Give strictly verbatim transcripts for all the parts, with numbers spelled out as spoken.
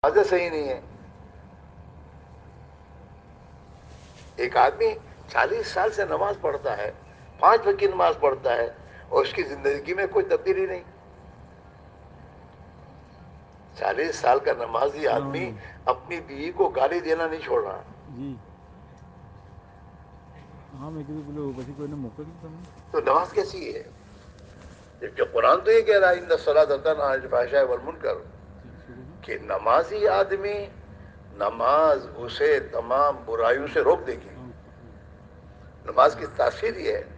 نمازیں صحیح نہیں ہے. ایک آدمی چالیس سال سے نماز پڑھتا ہے، پانچ وقت کی نماز پڑھتا ہے، اور اس کی زندگی میں کوئی تبدیلی نہیں. چالیس سال کا نمازی آدمی اپنی بیوی کو گالی دینا نہیں چھوڑ رہا. جی ہاں میں کسی بولے بسی کوئی نے موقع نہیں تھا. تو نماز کیسی ہے؟ جبکہ قرآن تو یہ کہہ رہا ہے ان الصلاۃ تنہی عن الفحشاء والمنکر، کہ نمازی آدمی، نماز اسے تمام برائیوں سے روک دے گی. نماز کی تاثیر یہ ہے.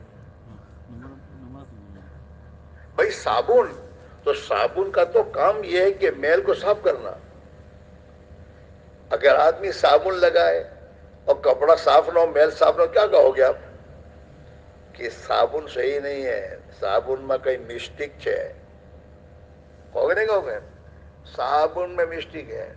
بھائی صابن، تو صابن کا تو کام یہ ہے کہ میل کو صاف کرنا. اگر آدمی صابن لگائے اور کپڑا صاف نہ ہو، میل صاف نہ ہو، کیا کہو گے آپ؟ کہ صابن صحیح نہیں ہے، صابن میں کئی مسٹیک ہے. کہو گے نہیں کہو گے؟ صابن میں مسٹیک ہے.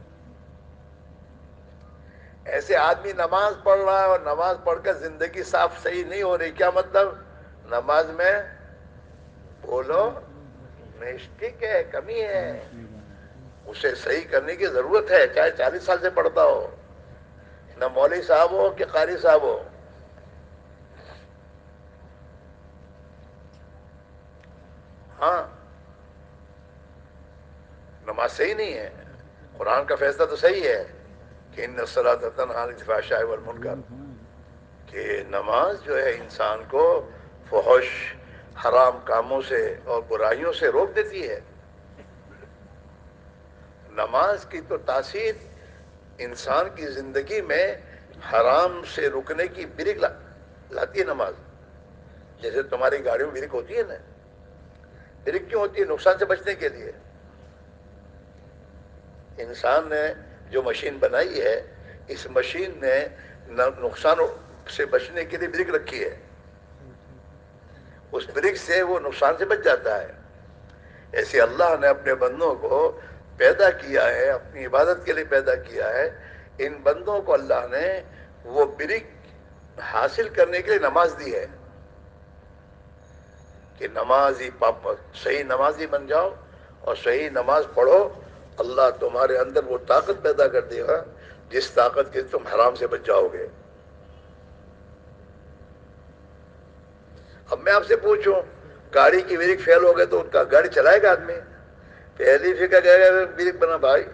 ایسے آدمی نماز پڑھ رہا ہے اور نماز پڑھ کر زندگی صاف صحیح نہیں ہو رہی، کیا مطلب؟ نماز میں بولو مسٹیک ہے، کمی ہے، اسے صحیح کرنے کی ضرورت ہے، چاہے چالیس سال سے پڑھتا ہو، نہ مولوی صاحب ہو کہ قاری صاحب ہو. ہاں نماز صحیح نہیں ہے. قرآن کا فیصلہ تو صحیح ہے کہ ان الصلاۃ تنہی عن الفحشاء والمنکر، کہ نماز جو ہے انسان کو فحش، حرام کاموں سے اور برائیوں سے روک دیتی ہے. نماز کی تو تاثیر انسان کی زندگی میں حرام سے رکنے کی بریک لاتی ہے نماز. جیسے تمہاری گاڑیوں میں بریک ہوتی ہے نا، بریک کیوں ہوتی ہے؟ نقصان سے بچنے کے لیے. انسان نے جو مشین بنائی ہے، اس مشین نے نقصان سے بچنے کے لیے بریک رکھی ہے. اس بریک سے وہ نقصان سے بچ جاتا ہے. ایسے اللہ نے اپنے بندوں کو پیدا کیا ہے، اپنی عبادت کے لیے پیدا کیا ہے. ان بندوں کو اللہ نے وہ بریک حاصل کرنے کے لیے نماز دی ہے کہ نمازی پاپا صحیح نمازی بن جاؤ اور صحیح نماز پڑھو. اللہ تمہارے اندر وہ طاقت پیدا کر دے گا جس طاقت کے تم حرام سے بچ جاؤ گے. اب میں آپ سے پوچھوں، گاڑی کی بریک فیل ہو گئے تو ان کا گاڑی چلائے گا آدمی؟ پہلی فکر کہے گا بریک بنا بھائی.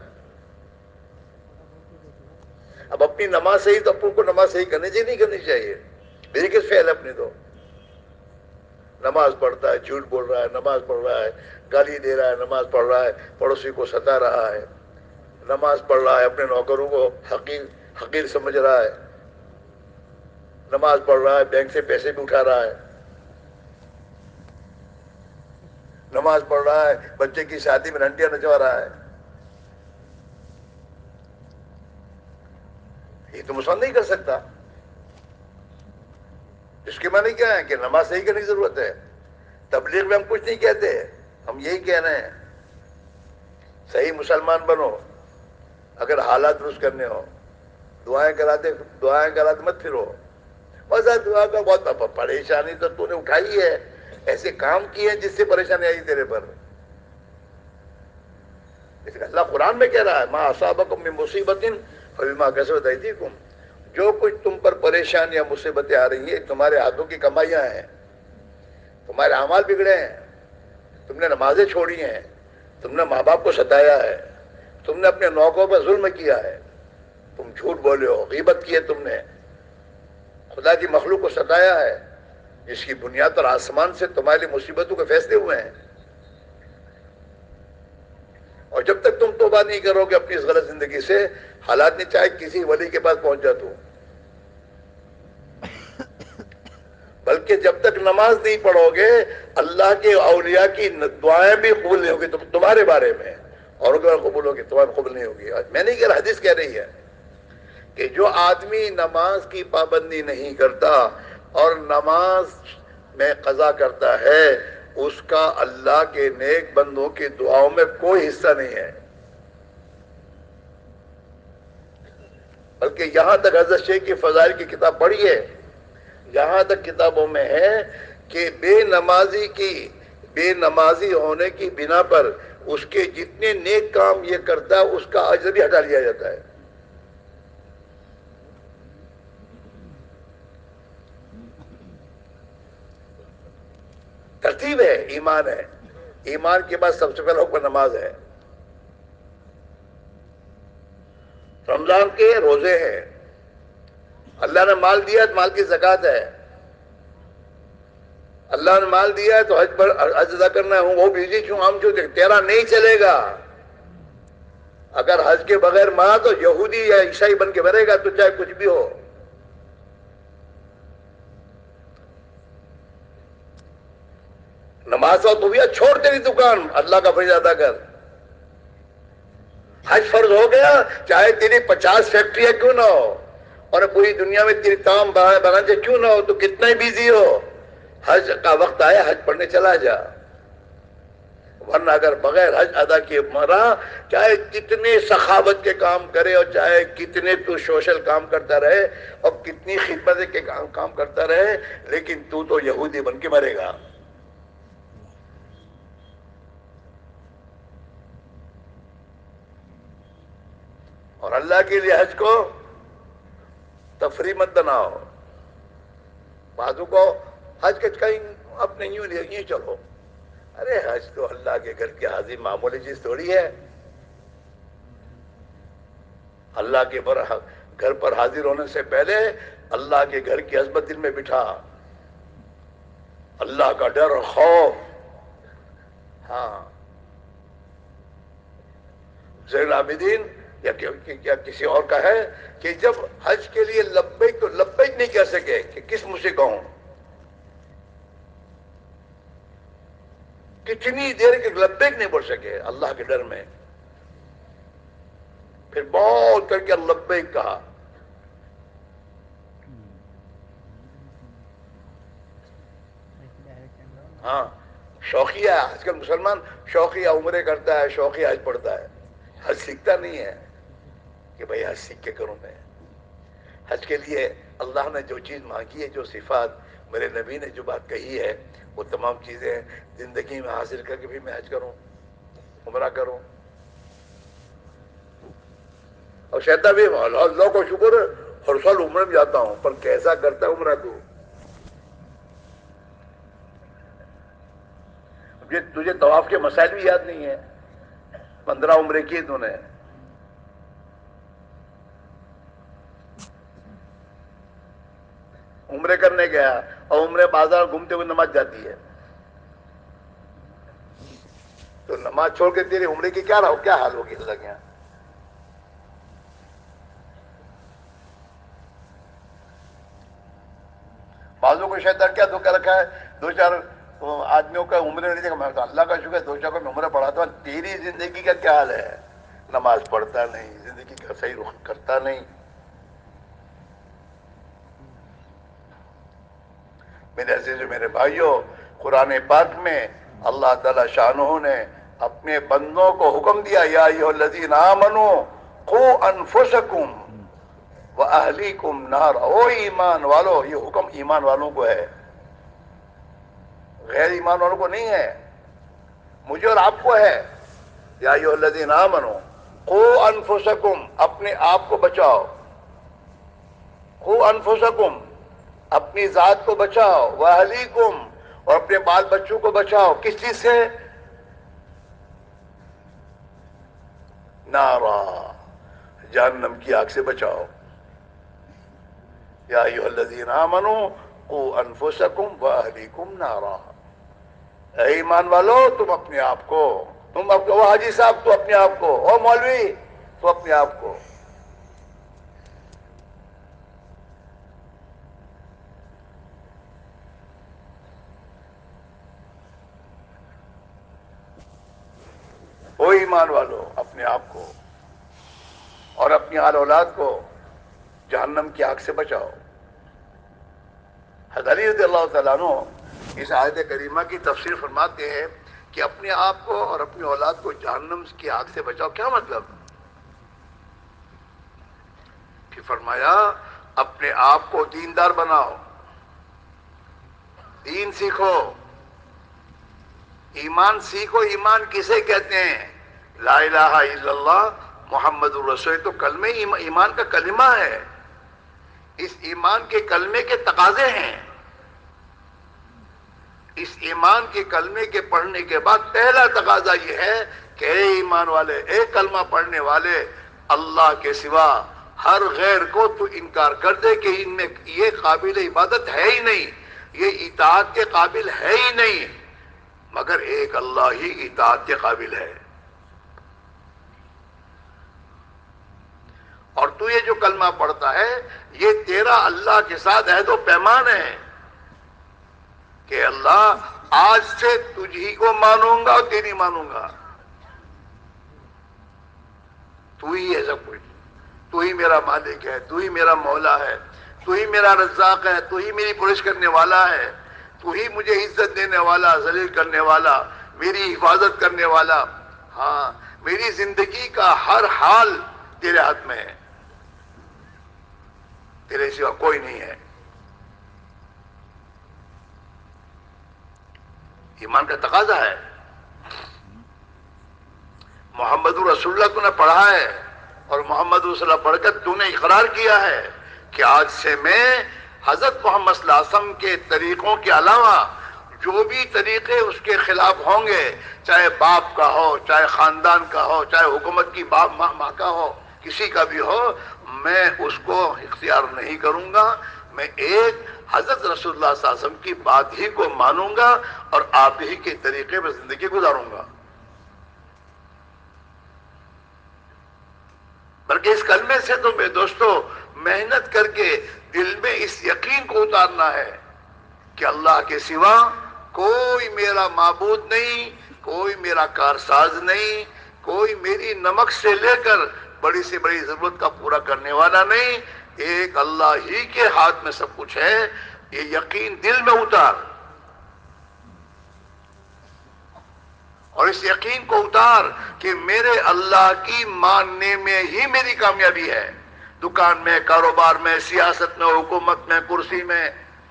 اب اپنی نماز صحیح تو اپن کو نماز صحیح کرنی چاہیے نہیں کرنی چاہیے؟ بریک فیل ہے اپنی تو. نماز پڑھتا ہے، جھوٹ بول رہا ہے، نماز پڑھ رہا ہے، گالی دے رہا ہے، نماز پڑھ رہا ہے، پڑوسی کو ستا رہا ہے، نماز پڑھ رہا ہے، اپنے نوکروں کو حقیر حقیر سمجھ رہا ہے، نماز پڑھ رہا ہے، بینک سے پیسے بھی اٹھا رہا ہے، نماز پڑھ رہا ہے، بچے کی شادی میں رنڈیاں نچوا رہا ہے. یہ تو مسلمان نہیں کر سکتا. اس کے معنی کیا ہے کہ نماز صحیح کرنے کی ضرورت ہے. تبلیغ میں ہم کچھ نہیں کہتے، ہم یہی کہہ رہے ہیں صحیح مسلمان بنو. اگر حالات درست کرنے ہو، دعائیں کراتے دعائیں کراتے مت پھرو. بس دعا کا بہت پریشانی تو تو نے اٹھائی ہے، ایسے کام کیے جس سے پریشانی آئی تیرے پر. اس لیے اللہ قرآن میں کہہ رہا ہے ما اصابکم من مصیبت فبما کسبت ایدیکم، جو کچھ تم پر پریشانی یا مصیبتیں آ رہی ہیں تمہارے ہاتھوں کی کمائیاں ہیں. تمہارے اعمال بگڑے ہیں، تم نے نمازیں چھوڑی ہیں، تم نے ماں باپ کو ستایا ہے، تم نے اپنے نوکروں پر ظلم کیا ہے، تم جھوٹ بولے ہو، غیبت کی ہے، تم نے خدا کی مخلوق کو ستایا ہے، جس کی بنیاد پر آسمان سے تمہارے لیے مصیبتوں کے فیصلے ہوئے ہیں. اور جب تک تم توبہ نہیں کرو گے اپنی اس غلط زندگی سے، حالات نہیں چاہے کسی ولی کے پاس پہنچ جا تو، بلکہ جب تک نماز نہیں پڑھو گے اللہ کے اولیاء کی دعائیں بھی قبول نہیں ہوگی تمہارے بارے میں، اوروں کے بارے میں قبول ہوگی، تمہارے قبول نہیں ہوگی. میں نہیں کہہ رہا، حدیث کہہ رہی ہے کہ جو آدمی نماز کی پابندی نہیں کرتا اور نماز میں قضا کرتا ہے، اس کا اللہ کے نیک بندوں کی دعاؤں میں کوئی حصہ نہیں ہے. بلکہ یہاں تک حضرت شیخ کی فضائل کی کتاب پڑھی ہے، یہاں تک کتابوں میں ہے کہ بے نمازی کی بے نمازی ہونے کی بنا پر اس کے جتنے نیک کام یہ کرتا ہے اس کا اجر بھی ہٹا لیا جاتا ہے. ترتیب ہے، ایمان ہے. ایمان کے بعد سب سے پہلا حکم نماز ہے. رمضان کے روزے ہیں. اللہ نے مال دیا تو مال کی زکوٰۃ ہے. اللہ نے مال دیا ہے تو حج پر حج ادا کرنا ہے. ہوں وہ بیجی کیوں ہم کیوں تیرا نہیں چلے گا. اگر حج کے بغیر ماں تو یہودی یا عیسائی بن کے مرے گا تو چاہے کچھ بھی ہو. نماز تو بھی چھوڑ تیری دکان، اللہ کا فرض ادا کر. حج فرض ہو گیا چاہے تیری پچاس فیکٹریاں کیوں نہ ہو اور پوری دنیا میں تیری تمام برانچیں کیوں نہ ہو، تو کتنا ہی بیزی ہو، حج کا وقت آیا حج پڑھنے چلا جا. ورنہ اگر بغیر حج ادا کیے مرا، چاہے کتنے سخاوت کے کام کرے اور چاہے کتنے تو سوشل کام کرتا رہے اور کتنی خدمت کے کام کرتا رہے، لیکن تو تو یہودی بن کے مرے گا. اور اللہ کے لیے حج کو تفریح مت بناؤ. بعضوں کو حج کے کہیں اپنے یوں یوں چلو. ارے حج تو اللہ کے گھر کی حاضری معمولی چیز تھوڑی ہے. اللہ کے پر گھر پر حاضر ہونے سے پہلے اللہ کے گھر کی عظمت دل میں بٹھا، اللہ کا ڈر اور خوف. ہاں زین العابدین یا کیا کسی اور کا ہے کہ جب حج کے لیے لبیک تو لبیک نہیں کہہ سکے کہ کس منہ سے کہوں. کتنی دیر کے لبیک نہیں بول سکے اللہ کے ڈر میں. پھر بہت کر کے لبیک کہا. ہاں شوقیہ آج کل مسلمان شوقیہ عمرے کرتا ہے، شوقیہ حج پڑھتا ہے، حج سیکھتا نہیں ہے کہ بھئی حج سیکھ کے کروں. میں حج کے لیے اللہ نے جو چیز مانگی ہے، جو صفات میرے نبی نے جو بات کہی ہے، وہ تمام چیزیں زندگی میں حاصل کر کے بھی میں حج کروں، عمرہ کروں. اور شہتا بھی اللہ کو شکر ہے ہر سال عمرہ میں جاتا ہوں، پر کیسا کرتا ہے عمرہ تو. تجھے طواف کے مسائل بھی یاد نہیں ہے. پندرہ عمرے کیے تو نے. عمرے کرنے گیا اور عمرے بازار گھومتے ہوئے نماز جاتی ہے، تو نماز چھوڑ کے تیرے عمرے کی کیا رہا کیا حال ہوگی اللہ کے یہاں. بعضوں کو شیطان کیا دھوکہ رکھا ہے، دو چار آدمیوں کا عمرے نہیں دیکھا. میں تو اللہ کا شکر دو چار کو میں عمرہ پڑھاتا ہوں. تیری زندگی کا کیا حال ہے؟ نماز پڑھتا نہیں، زندگی کا صحیح رخ کرتا نہیں. میرے عزیز میرے بھائیوں، قرآن پاک میں اللہ تعالی شانہ نے اپنے بندوں کو حکم دیا، یا ایھا الذین آمنوا قوا انفسکم واہلیکم نارا. او ایمان والو، یہ حکم ایمان والوں کو ہے، غیر ایمان والوں کو نہیں ہے، مجھے اور آپ کو ہے. یا ایھا الذین آمنوا قوا انفسکم، اپنے آپ کو بچاؤ. قوا انفسکم، اپنی ذات کو بچاؤ. واہلیکم، اور اپنے بال بچوں کو بچاؤ. کس چیز سے؟ نارا، جہنم کی آگ سے بچاؤ. یا ایھا الذین آمنوا قوا انفسکم واہلیکم نارا. اے ایمان والو، تم اپنے آپ کو، تم اپنے، وہ حاجی صاحب تو اپنے آپ کو، او مولوی تو اپنے آپ کو. او ایمان والو، اپنے آپ کو اور اپنی آل اولاد کو جہنم کی آگ سے بچاؤ. حضرت علی رضی اللہ تعالیٰ عنہ اس آیت کریمہ کی تفسیر فرماتے ہیں کہ اپنے آپ کو اور اپنی اولاد کو جہنم کی آگ سے بچاؤ. کیا مطلب؟ کہ فرمایا اپنے آپ کو دیندار بناؤ، دین سیکھو، ایمان سیکھو. ایمان کسے کہتے ہیں؟ لا الہ الا اللہ محمد الرسول تو کلمے ایمان کا کلمہ ہے. اس ایمان کے کلمے کے تقاضے ہیں. اس ایمان کے کلمے کے پڑھنے کے بعد پہلا تقاضا یہ ہے کہ اے ایمان والے، اے کلمہ پڑھنے والے، اللہ کے سوا ہر غیر کو تو انکار کر دے کہ ان میں یہ قابل عبادت ہے ہی نہیں، یہ اطاعت کے قابل ہے ہی نہیں، مگر ایک اللہ ہی اطاعت کے قابل ہے. اور تو یہ جو کلمہ پڑھتا ہے یہ تیرا اللہ کے ساتھ عہد و پیمان ہے کہ اللہ آج سے تجھ ہی کو مانوں گا اور تیری مانوں گا. تو ہی ہے سب کچھ، تو ہی میرا مالک ہے، تو ہی میرا مولا ہے، تو ہی میرا رزاق ہے، تو ہی میری پرورش کرنے والا ہے، تو ہی مجھے عزت دینے والا، ذلیل کرنے والا، میری حفاظت کرنے والا. ہاں، میری زندگی کا ہر حال تیرے ہاتھ میں ہے، تیرے سوا کوئی نہیں ہے. ایمان کا تقاضا ہے. محمد رسول اللہ تو نے پڑھا ہے، اور محمد رسول اللہ پڑھ کر تو نے اقرار کیا ہے کہ آج سے میں حضرت محمد صلی اللہ علیہ وسلم کے طریقوں کے علاوہ جو بھی طریقے اس کے خلاف ہوں گے، چاہے باپ کا ہو، چاہے خاندان کا ہو، چاہے حکومت کی باپ ماں ماں کا ہو، کسی کا بھی ہو، میں اس کو اختیار نہیں کروں گا. میں ایک حضرت رسول اللہ صلی اللہ علیہ وسلم کی بات ہی کو مانوں گا اور آپ ہی کے طریقے پر زندگی گزاروں گا. بلکہ اس کلمے سے تو میرے دوستو محنت کر کے دل میں اس یقین کو اتارنا ہے کہ اللہ کے سوا کوئی میرا معبود نہیں، کوئی میرا کارساز نہیں، کوئی میری نمک سے لے کر بڑی سے بڑی ضرورت کا پورا کرنے والا نہیں، ایک اللہ ہی کے ہاتھ میں سب کچھ ہے. یہ یقین دل میں اتار، اور اس یقین کو اتار کہ میرے اللہ کی ماننے میں ہی میری کامیابی ہے. دکان میں، کاروبار میں، سیاست میں، حکومت میں، کرسی میں،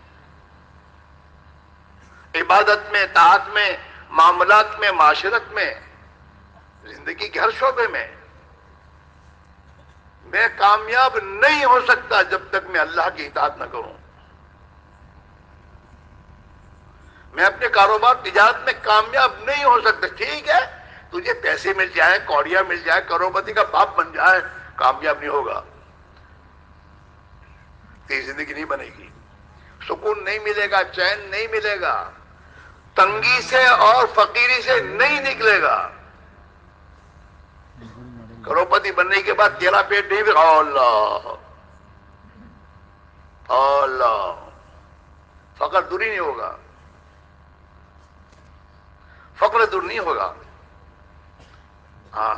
عبادت میں، طاعت میں، معاملات میں، معاشرت میں، زندگی کے ہر شعبے میں میں کامیاب نہیں ہو سکتا جب تک میں اللہ کی اطاعت نہ کروں. میں اپنے کاروبار تجارت میں کامیاب نہیں ہو سکتا. ٹھیک ہے تجھے پیسے مل جائے، کوڑیاں مل جائے، کروڑپتی کا باپ بن جائے، کامیاب نہیں ہوگا. تیری زندگی نہیں بنے گی، سکون نہیں ملے گا، چین نہیں ملے گا، تنگی سے اور فقیری سے نہیں نکلے گا. کروڑپتی بننے کے بعد تیرا پیٹ نہیں بھی اللہ اللہ فقر دور ہی نہیں ہوگا، فقر دور نہیں ہوگا. ہاں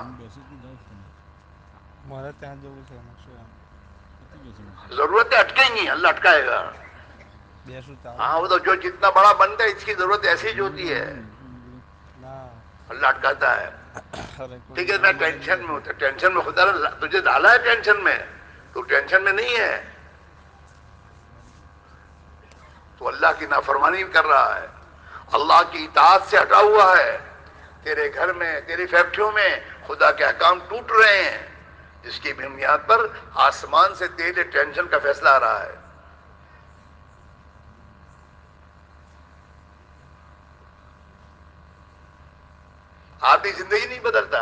ضرورتیں اٹکیں گی، اللہ اٹکائے گا. ہاں وہ تو جو جتنا بڑا بنتا ہے اس کی ضرورت ایسی ہی ہوتی ہے، اللہ اٹکاتا ہے. ٹھیک ہے میں ٹینشن میں ہوتا، ٹینشن میں خدا نے تجھے ڈالا ہے ٹینشن میں، تو ٹینشن میں نہیں ہے، تو اللہ کی نافرمانی کر رہا ہے، اللہ کی اطاعت سے ہٹا ہوا ہے. تیرے گھر میں، تیری فیکٹریوں میں خدا کے احکام ٹوٹ رہے ہیں، جس کی بنیاد پر آسمان سے تیرے ٹینشن کا فیصلہ آ رہا ہے. آدھی زندگی نہیں بدلتا.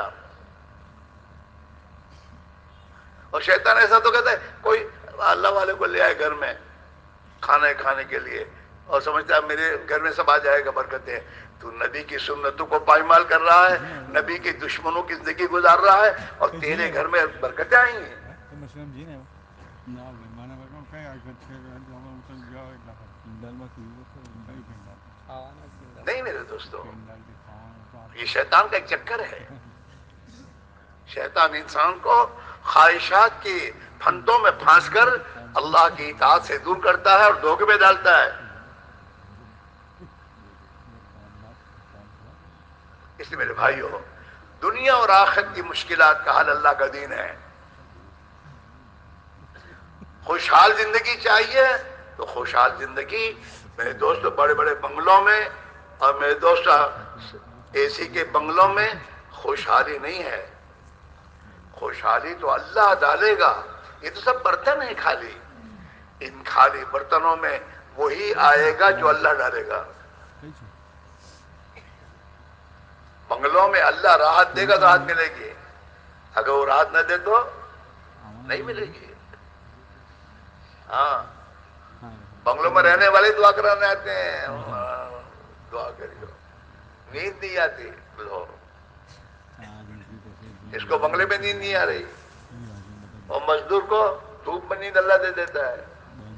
اور شیطان ایسا تو کہتا ہے کوئی اللہ والے کو لے آئے گھر میں کھانے کھانے کے لیے اور سمجھتا ہے میرے گھر میں سب آ جائے گا برکتیں. تو نبی کی سنتوں کو پائمال کر رہا ہے، نبی کے دشمنوں کی زندگی گزار رہا ہے، اور تیرے گھر میں برکتیں آئیں گی. نہیں میرے دوستو، یہ شیطان کا ایک چکر ہے. شیطان انسان کو خواہشات کی پھندوں میں پھانس کر اللہ کی اطاعت سے دور کرتا ہے اور دھوکے میں ڈالتا ہے. اس لیے میرے بھائیو، دنیا اور آخرت کی مشکلات کا حل اللہ کا دین ہے. خوشحال زندگی چاہیے تو خوشحال زندگی میرے دوست بڑے بڑے بنگلوں میں، اور میرے دوست اے سی کے بنگلوں میں خوشحالی نہیں ہے، خوشحالی تو اللہ ڈالے گا. یہ تو سب برتن ہیں خالی، ان خالی برتنوں میں وہی آئے گا جو اللہ ڈالے گا. بنگلوں میں اللہ راحت دے گا تو راحت ملے گی، اگر وہ راحت نہ دے تو نہیں ملے گی. ہاں بنگلوں میں رہنے والے دعا کرانے آتے ہیں، دعا کریو، نیند نہیں آتی. لو اس کو بنگلے میں نیند نہیں آ رہی، اور مزدور کو دھوپ میں نیند اللہ دے دیتا ہے.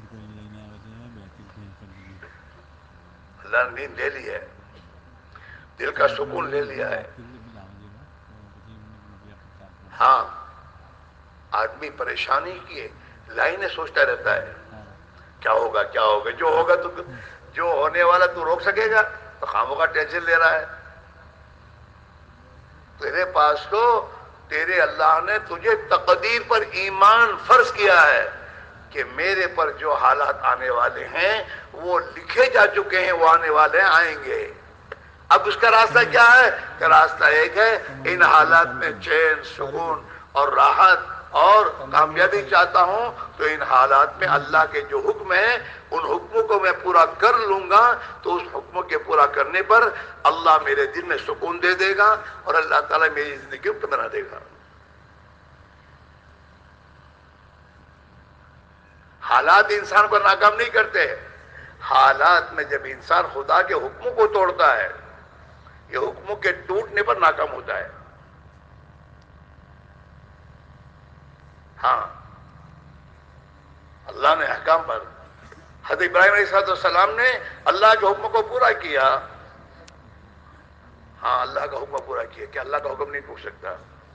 اللہ نے نیند لے لی ہے، دل کا سکون لے لیا ہے. ہاں آدمی پریشانی کی لائنیں سوچتا رہتا ہے، کیا ہوگا کیا ہوگا. جو ہوگا تو جو ہونے والا تو روک سکے گا؟ تو خاموں کا ٹینشن لے رہا ہے. تیرے پاس تو تیرے اللہ نے تجھے تقدیر پر ایمان فرض کیا ہے کہ میرے پر جو حالات آنے والے ہیں وہ لکھے جا چکے ہیں، وہ آنے والے آئیں گے. اب اس کا راستہ کیا ہے؟ کہ راستہ ایک ہے، ان حالات میں چین، سکون اور راحت اور کامیابی چاہتا ہوں تو ان حالات میں اللہ کے جو حکم ہیں ان حکموں کو میں پورا کر لوں گا. تو اس حکموں کے پورا کرنے پر اللہ میرے دل میں سکون دے دے گا اور اللہ تعالیٰ میری زندگی کو بنا دے گا. حالات انسان کو ناکام نہیں کرتے. حالات میں جب انسان خدا کے حکموں کو توڑتا ہے، یہ حکموں کے ٹوٹنے پر ناکام ہوتا ہے. ہاں اللہ نے احکام پر، حضرت ابراہیم علیہ السلام نے اللہ کے حکم کو پورا کیا. ہاں اللہ کا حکم پورا کیا کہ اللہ کا حکم نہیں ٹوٹ سکتا.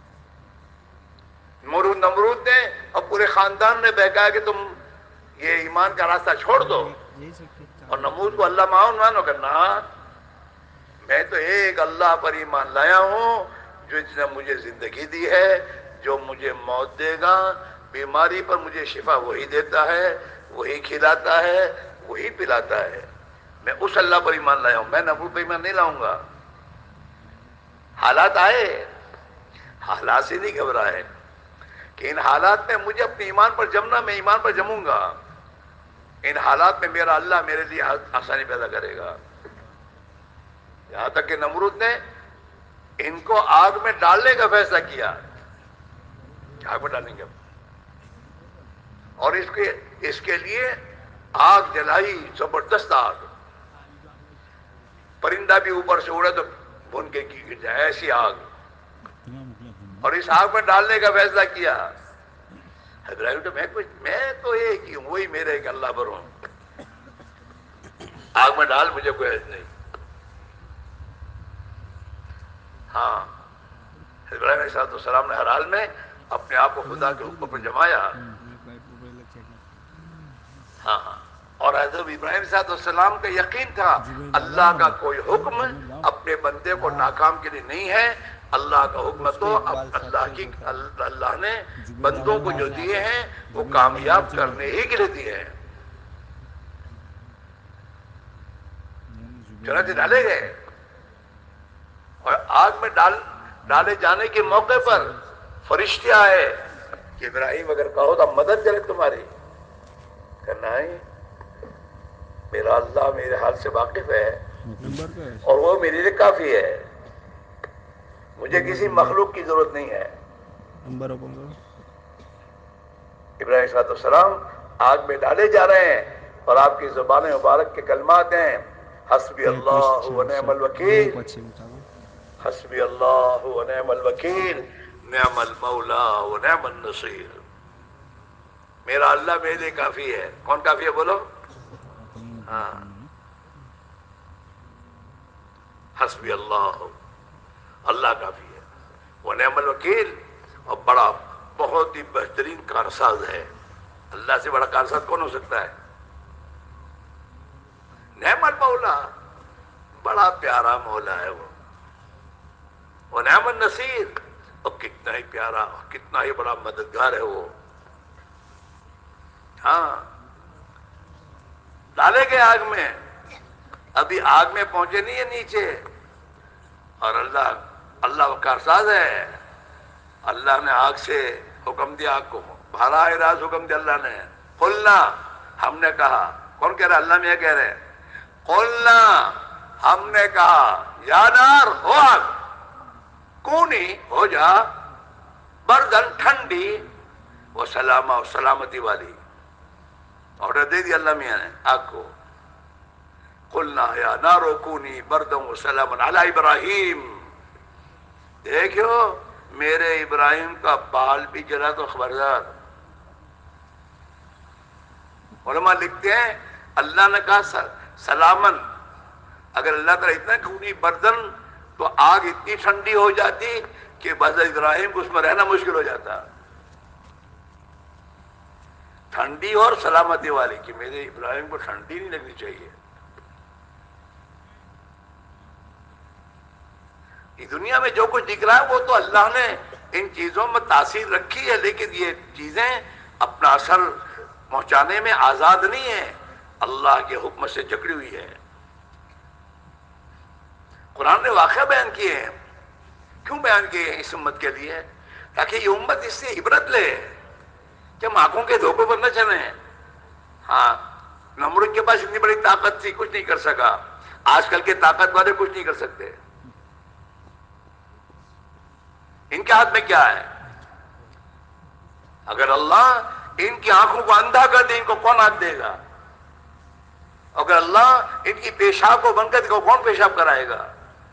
نمرود نمرود نے اور پورے خاندان نے بہکایا کہ تم یہ ایمان کا راستہ چھوڑ دو، اور نمرود کو اللہ معاون مانو کرنا. میں تو ایک اللہ پر ایمان لایا ہوں جو جس نے مجھے زندگی دی ہے، جو مجھے موت دے گا، بیماری پر مجھے شفا وہی دیتا ہے، وہی کھلاتا ہے، وہی پلاتا ہے. میں اس اللہ پر ایمان لایا ہوں، میں نمرود پر ایمان نہیں لاؤں گا. حالات آئے، حالات سے نہیں گھبرائے کہ ان حالات میں مجھے اپنے ایمان پر جمنا، میں ایمان پر جموں گا. ان حالات میں میرا اللہ میرے لیے آسانی پیدا کرے گا. یہاں تک کہ نمرود نے ان کو آگ میں ڈالنے کا فیصلہ کیا، آگ میں ڈالیں گے، اور اس کے اس کے لیے آگ جلائی، زبردست آگ. پرندہ بھی اوپر سے اڑے تو بھن کے گر جائے، ایسی آگ. اور اس آگ میں ڈالنے کا فیصلہ کیا. ابراہیم تو میں کچھ میں تو ایک ہی ہوں، وہی میرے ایک اللہ پر ہوں، آگ میں ڈال، مجھے کوئی حرج نہیں. ہاں ابراہیم علیہ السلام نے ہر حال میں اپنے آپ کو خدا کے حکم پر جمایا. ہاں ہاں اور حضرت ابراہیم صاحب السلام کا یقین تھا اللہ کا کوئی حکم اپنے بندے کو ناکام کے لیے نہیں ہے. اللہ کا حکم تو اللہ کی اللہ نے بندوں کو جو دیے ہیں وہ کامیاب کرنے ہی کے لیے دیے ہیں. چنانچہ ڈالے گئے، اور آگ میں ڈال ڈالے جانے کے موقع پر فرشتے آئے کہ ابراہیم اگر کہو تو مدد کرے تمہاری. کرنا ہے، میرا اللہ میرے حال سے واقف ہے اور وہ میرے لیے کافی ہے، مجھے کسی مخلوق کی ضرورت نہیں ہے. ابراہیم صلی اللہ علیہ وسلم آگ میں ڈالے جا رہے ہیں اور آپ کی زبان مبارک کے کلمات ہیں، حسبی اللہ و نعم الوکیل، حسبی اللہ و نعم الوکیل، نعم المولا و نعم النصیر. میرا اللہ میرے لیے کافی ہے. کون کافی ہے بولو؟ ہاں حسبی اللہ، اللہ کافی ہے. وہ نعم الوکیل، اور بڑا بہت ہی بہترین کارساز ہے. اللہ سے بڑا کارساز کون ہو سکتا ہے؟ نعم المولا، بڑا پیارا مولا ہے وہ. وہ نعم النصیر، اور کتنا ہی پیارا، کتنا ہی بڑا مددگار ہے وہ. ہاں ڈالے گئے آگ میں، ابھی آگ میں پہنچے نہیں ہے نیچے، اور اللہ اللہ کا کارساز ہے. اللہ نے آگ سے حکم دیا، آگ کو بھرا راز حکم دیا اللہ نے. قلنا، ہم نے کہا. کون کہہ رہا؟ اللہ میں یہ کہہ رہے ہیں. قلنا، ہم نے کہا، یا نار، ہو آگ، کونی، ہو جا، بردن، ٹھنڈی، وہ سلامہ، سلامتی والی. آرڈر دے دیا اللہ میاں نے آگ کو. قلنا یا نار کونی بردن وسلاما علی ابراہیم. دیکھو میرے ابراہیم کا بال بھی جلا تو خبردار. علماء لکھتے ہیں اللہ نے کہا سلامن، اگر اللہ تعالیٰ اتنا کونی بردن تو آگ اتنی ٹھنڈی ہو جاتی کہ بس ابراہیم کو اس میں رہنا مشکل ہو جاتا. ٹھنڈی اور سلامتی والی، کہ میرے ابراہیم کو ٹھنڈی نہیں لگنی چاہیے. یہ دنیا میں جو کچھ دکھ رہا ہے وہ تو اللہ نے ان چیزوں میں تاثیر رکھی ہے، لیکن یہ چیزیں اپنا اثر پہنچانے میں آزاد نہیں ہے، اللہ کے حکم سے جکڑی ہوئی ہے. قرآن نے واقعہ بیان کیے ہیں. کیوں بیان کیے ہیں؟ اس امت کے لیے، تاکہ یہ امت اس سے عبرت لے کہ ہم آنکھوں کے دھوکوں پر نہ چلیں. ہاں، نمرود کے پاس اتنی بڑی طاقت تھی، کچھ نہیں کر سکا. آج کل کے طاقت والے کچھ نہیں کر سکتے. ان کے ہاتھ میں کیا ہے؟ اگر اللہ ان کی آنکھوں کو اندھا کر دے، ان کو کون آنکھ دے گا؟ اگر اللہ ان کی پیشاب کو بند کر دے، کون پیشاب کرائے گا؟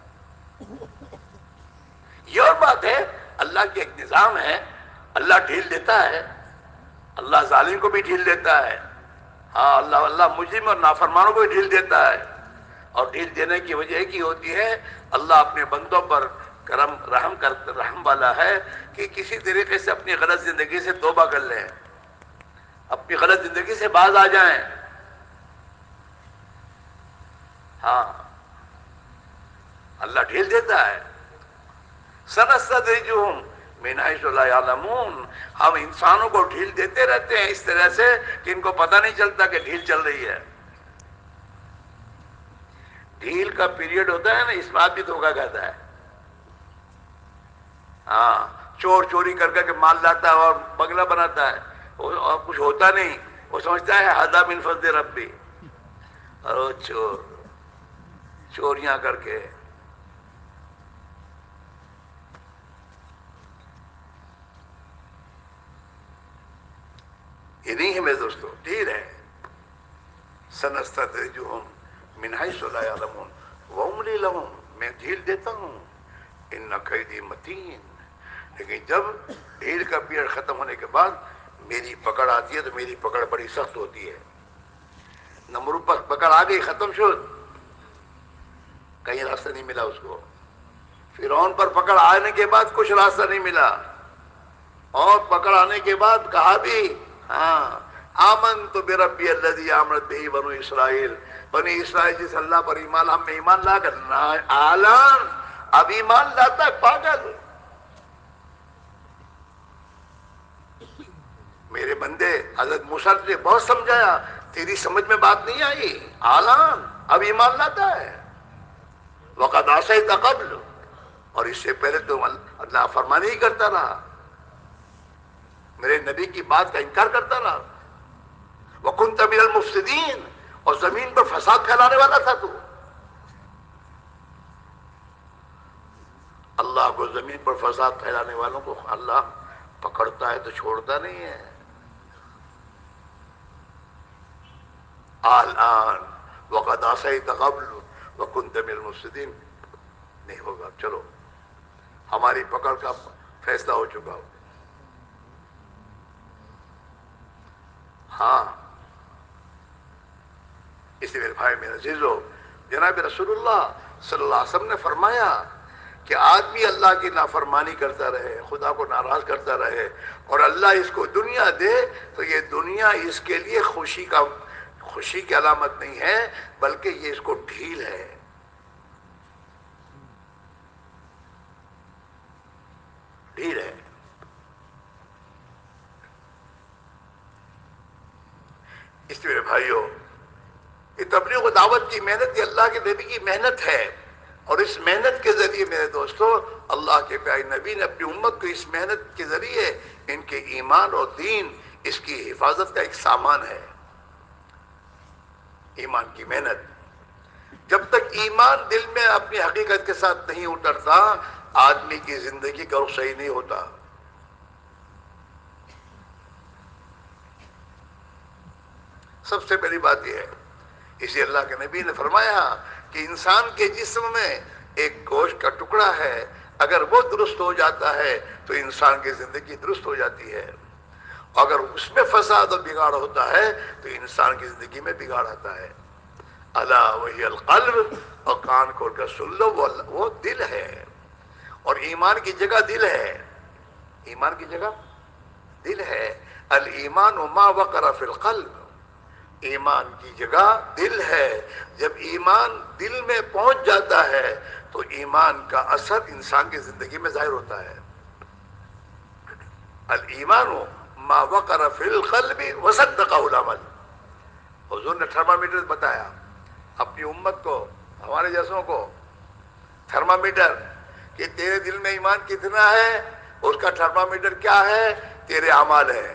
یہ اور بات ہے، اللہ کی ایک نظام ہے. اللہ ڈھیل دیتا ہے، اللہ ظالم کو بھی ڈھیل دیتا ہے. ہاں، اللہ اللہ مجرم اور نافرمانوں کو بھی ڈھیل دیتا ہے. اور ڈھیل دینے کی وجہ ایک ہی ہوتی ہے، اللہ اپنے بندوں پر کرم رحم کر رحم والا ہے کہ کسی طریقے سے اپنی غلط زندگی سے توبہ کر لیں، اپنی غلط زندگی سے باز آ جائیں. ہاں، اللہ ڈھیل دیتا ہے. سنستدرجہم من حیث لا یعلمون. ہم انسانوں کو ڈھیل دیتے رہتے ہیں اس طرح سے کہ ان کو پتہ نہیں چلتا کہ ڈھیل چل رہی ہے. ڈھیل کا پیریڈ ہوتا ہے نا، اس بات بھی دھوکہ کہتا ہے. ہاں، چور چوری کر کر کے مال لاتا ہے اور بنگلہ بناتا ہے، اور کچھ ہوتا نہیں، وہ سمجھتا ہے ھذا من فضل ربی. اور وہ چور چوریاں کر کے. یہ نہیں ہے میرے دوستو، ڈھیل ہے. سنستدرجہم من حیث لا یعلمون واملی لہم. میں ڈھیل دیتا ہوں، ان کیدی متین. لیکن جب ڈھیل کا پیریڈ ختم ہونے کے بعد میری پکڑ آتی ہے تو میری پکڑ بڑی سخت ہوتی ہے. نمرود پر پکڑ آ گئی، ختم شد، کہیں راستہ نہیں ملا اس کو. فرعون پر پکڑ آنے کے بعد کچھ راستہ نہیں ملا، اور پکڑ آنے کے بعد کہا بھی ہاں آمنت بربی الذی آمنت بہ بنو اسرائیل. بنی اسرائیل جس اللہ پر ایمان، ہم میں ایمان لا کر اعلان اب ایمان لاتا ہے پاگل. میرے بندے حضرت موسیٰ نے بہت سمجھایا، تیری سمجھ میں بات نہیں آئی. اعلان اب ایمان لاتا ہے. وقد عصیت قبل، اور اس سے پہلے تو اللہ فرمانی ہی کرتا رہا، میرے نبی کی بات کا انکار کرتا رہا. وَكُنْتَ مِنَ الْمُفْسِدِينَ، اور زمین پر فساد پھیلانے والا تھا تو. اللہ کو زمین پر فساد پھیلانے والوں کو اللہ پکڑتا ہے تو چھوڑتا نہیں ہے. الآن وقد عصیت قبل وكنت من المفسدین. نہیں ہوگا، چلو ہماری پکڑ کا فیصلہ ہو چکا ہو. ہاں، اس لیے میرے بھائی میرے عزیزو، جناب رسول اللہ صلی اللہ علیہ وسلم نے فرمایا کہ آدمی اللہ کی نافرمانی کرتا رہے، خدا کو ناراض کرتا رہے، اور اللہ اس کو دنیا دے تو یہ دنیا اس کے لیے خوشی کا خوشی کی علامت نہیں ہے، بلکہ یہ اس کو ڈھیل ہے. ڈھیل ہے. اس لیے میرے بھائیو، یہ تبلیغ و دعوت کی محنت، یہ اللہ کے نبی کی محنت ہے. اور اس محنت کے ذریعے میرے دوستو اللہ کے پیارے نبی نے اپنی امت کو اس محنت کے ذریعے ان کے ایمان اور دین اس کی حفاظت کا ایک سامان ہے. ایمان کی محنت. جب تک ایمان دل میں اپنی حقیقت کے ساتھ نہیں اترتا آدمی کی زندگی کا رخ صحیح نہیں ہوتا. سب سے پہلی بات یہ ہے. اسی اللہ کے نبی نے فرمایا کہ انسان کے جسم میں ایک گوشت کا ٹکڑا ہے، اگر وہ درست ہو جاتا ہے تو انسان کی زندگی درست ہو جاتی ہے، اگر اس میں فساد اور بگاڑ ہوتا ہے تو انسان کی زندگی میں بگاڑ آتا ہے. الا وہی القلب، اور کان کھول کر سن لو، وہ وہ دل ہے. اور ایمان کی جگہ دل ہے. ایمان کی جگہ دل ہے. الایمان ما وقر فی القلب، ایمان کی جگہ دل ہے. جب ایمان دل میں پہنچ جاتا ہے تو ایمان کا اثر انسان کی زندگی میں ظاہر ہوتا ہے. الایمان ما وقر فی القلب وصدقہ العمل. حضور نے تھرمامیٹر بتایا اپنی امت کو، ہمارے جیسوں کو، تھرمامیٹر کہ تیرے دل میں ایمان کتنا ہے، اس کا تھرمامیٹر کیا ہے؟ تیرے اعمال ہے.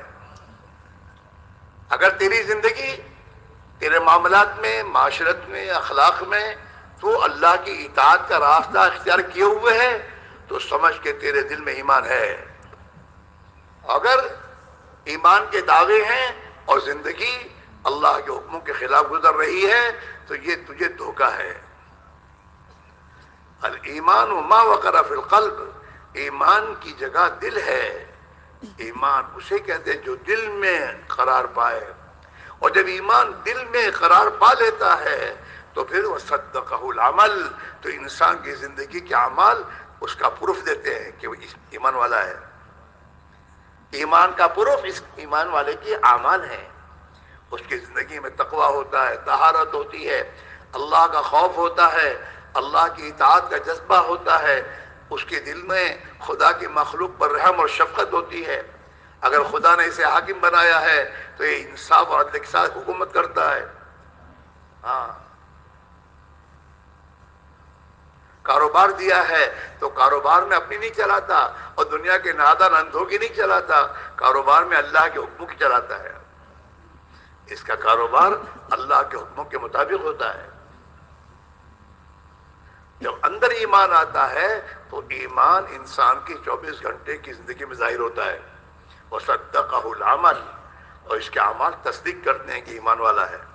اگر تیری زندگی تیرے معاملات میں، معاشرت میں، اخلاق میں تو اللہ کی اطاعت کا راستہ اختیار کیے ہوئے ہے تو سمجھ کے تیرے دل میں ایمان ہے. اگر ایمان کے دعوے ہیں اور زندگی اللہ کے حکموں کے خلاف گزر رہی ہے تو یہ تجھے دھوکہ ہے. الایمان ما وقر فی القلب، ایمان کی جگہ دل ہے. ایمان اسے کہتے ہیں جو دل میں قرار پائے، اور جب ایمان دل میں قرار پا لیتا ہے تو پھر وہ صدقہ العمل، تو انسان کی زندگی کے اعمال اس کا پروف دیتے ہیں کہ وہ ایمان والا ہے. ایمان کا پروف اس ایمان والے کے اعمال ہیں. اس کی زندگی میں تقوی ہوتا ہے، طہارت ہوتی ہے، اللہ کا خوف ہوتا ہے، اللہ کی اطاعت کا جذبہ ہوتا ہے، اس کے دل میں خدا کی مخلوق پر رحم اور شفقت ہوتی ہے. اگر خدا نے اسے حاکم بنایا ہے تو یہ انصاف اور عدل کے ساتھ حکومت کرتا ہے. ہاں، کاروبار دیا ہے تو کاروبار میں اپنی نہیں چلاتا اور دنیا کے نادان اندھوں کی نہیں چلاتا، کاروبار میں اللہ کے حکموں کی چلاتا ہے. اس کا کاروبار اللہ کے حکموں کے مطابق ہوتا ہے. جب اندر ایمان آتا ہے تو ایمان انسان کی چوبیس گھنٹے کی زندگی میں ظاہر ہوتا ہے. وصدقہ العمل، اور اس کے اعمال تصدیق کرتے ہیں کہ ایمان والا ہے.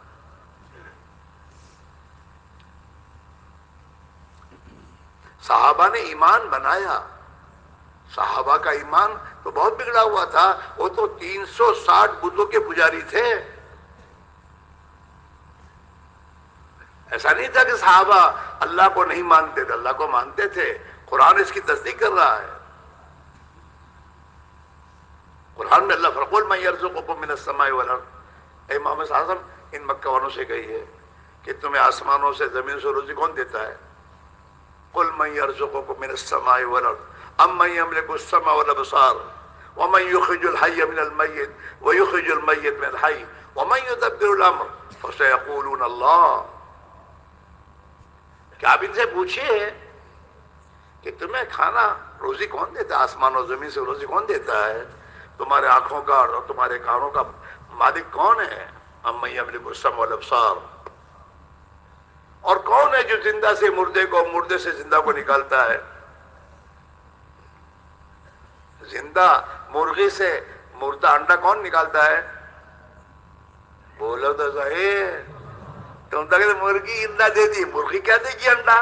صحابہ نے ایمان بنایا. صحابہ کا ایمان تو بہت بگڑا ہوا تھا، وہ تو تین سو ساٹھ بتوں کے پجاری تھے. ایسا نہیں تھا کہ صحابہ اللہ کو نہیں مانتے تھے، اللہ کو مانتے تھے. قرآن اس کی تصدیق کر رہا ہے. قرآن میں اللہ فرقول من یرزقکم من السماء والارض، اے محمد صلی اللہ علیہ وسلم ان مکہ والوں سے کہی ہے کہ تمہیں آسمانوں سے زمین سے روزی کون دیتا ہے؟ قل من یرزقکم من السماء والارض امن یملک السمع والابصار ومن یخرج الحی من المیت ویخرج المیت من الحی ومن یدبر الامر فسیقولون اللہ. کہ آپ ان سے پوچھئے کہ تمہیں کھانا روزی کون دیتا ہے؟ آسمان اور زمین سے روزی کون دیتا ہے؟ تمہارے آنکھوں کا اور تمہارے کانوں کا مالک کون ہے؟ امن یملک السمع والابصار. اور کون ہے جو زندہ سے مردے کو، مردے سے زندہ کو نکالتا ہے؟ زندہ مرغی سے مردہ انڈا کون نکالتا ہے؟ بولو تو صحیح. تم تو کہتے مرغی انڈا دے دی، مرغی کیا دے گی انڈا؟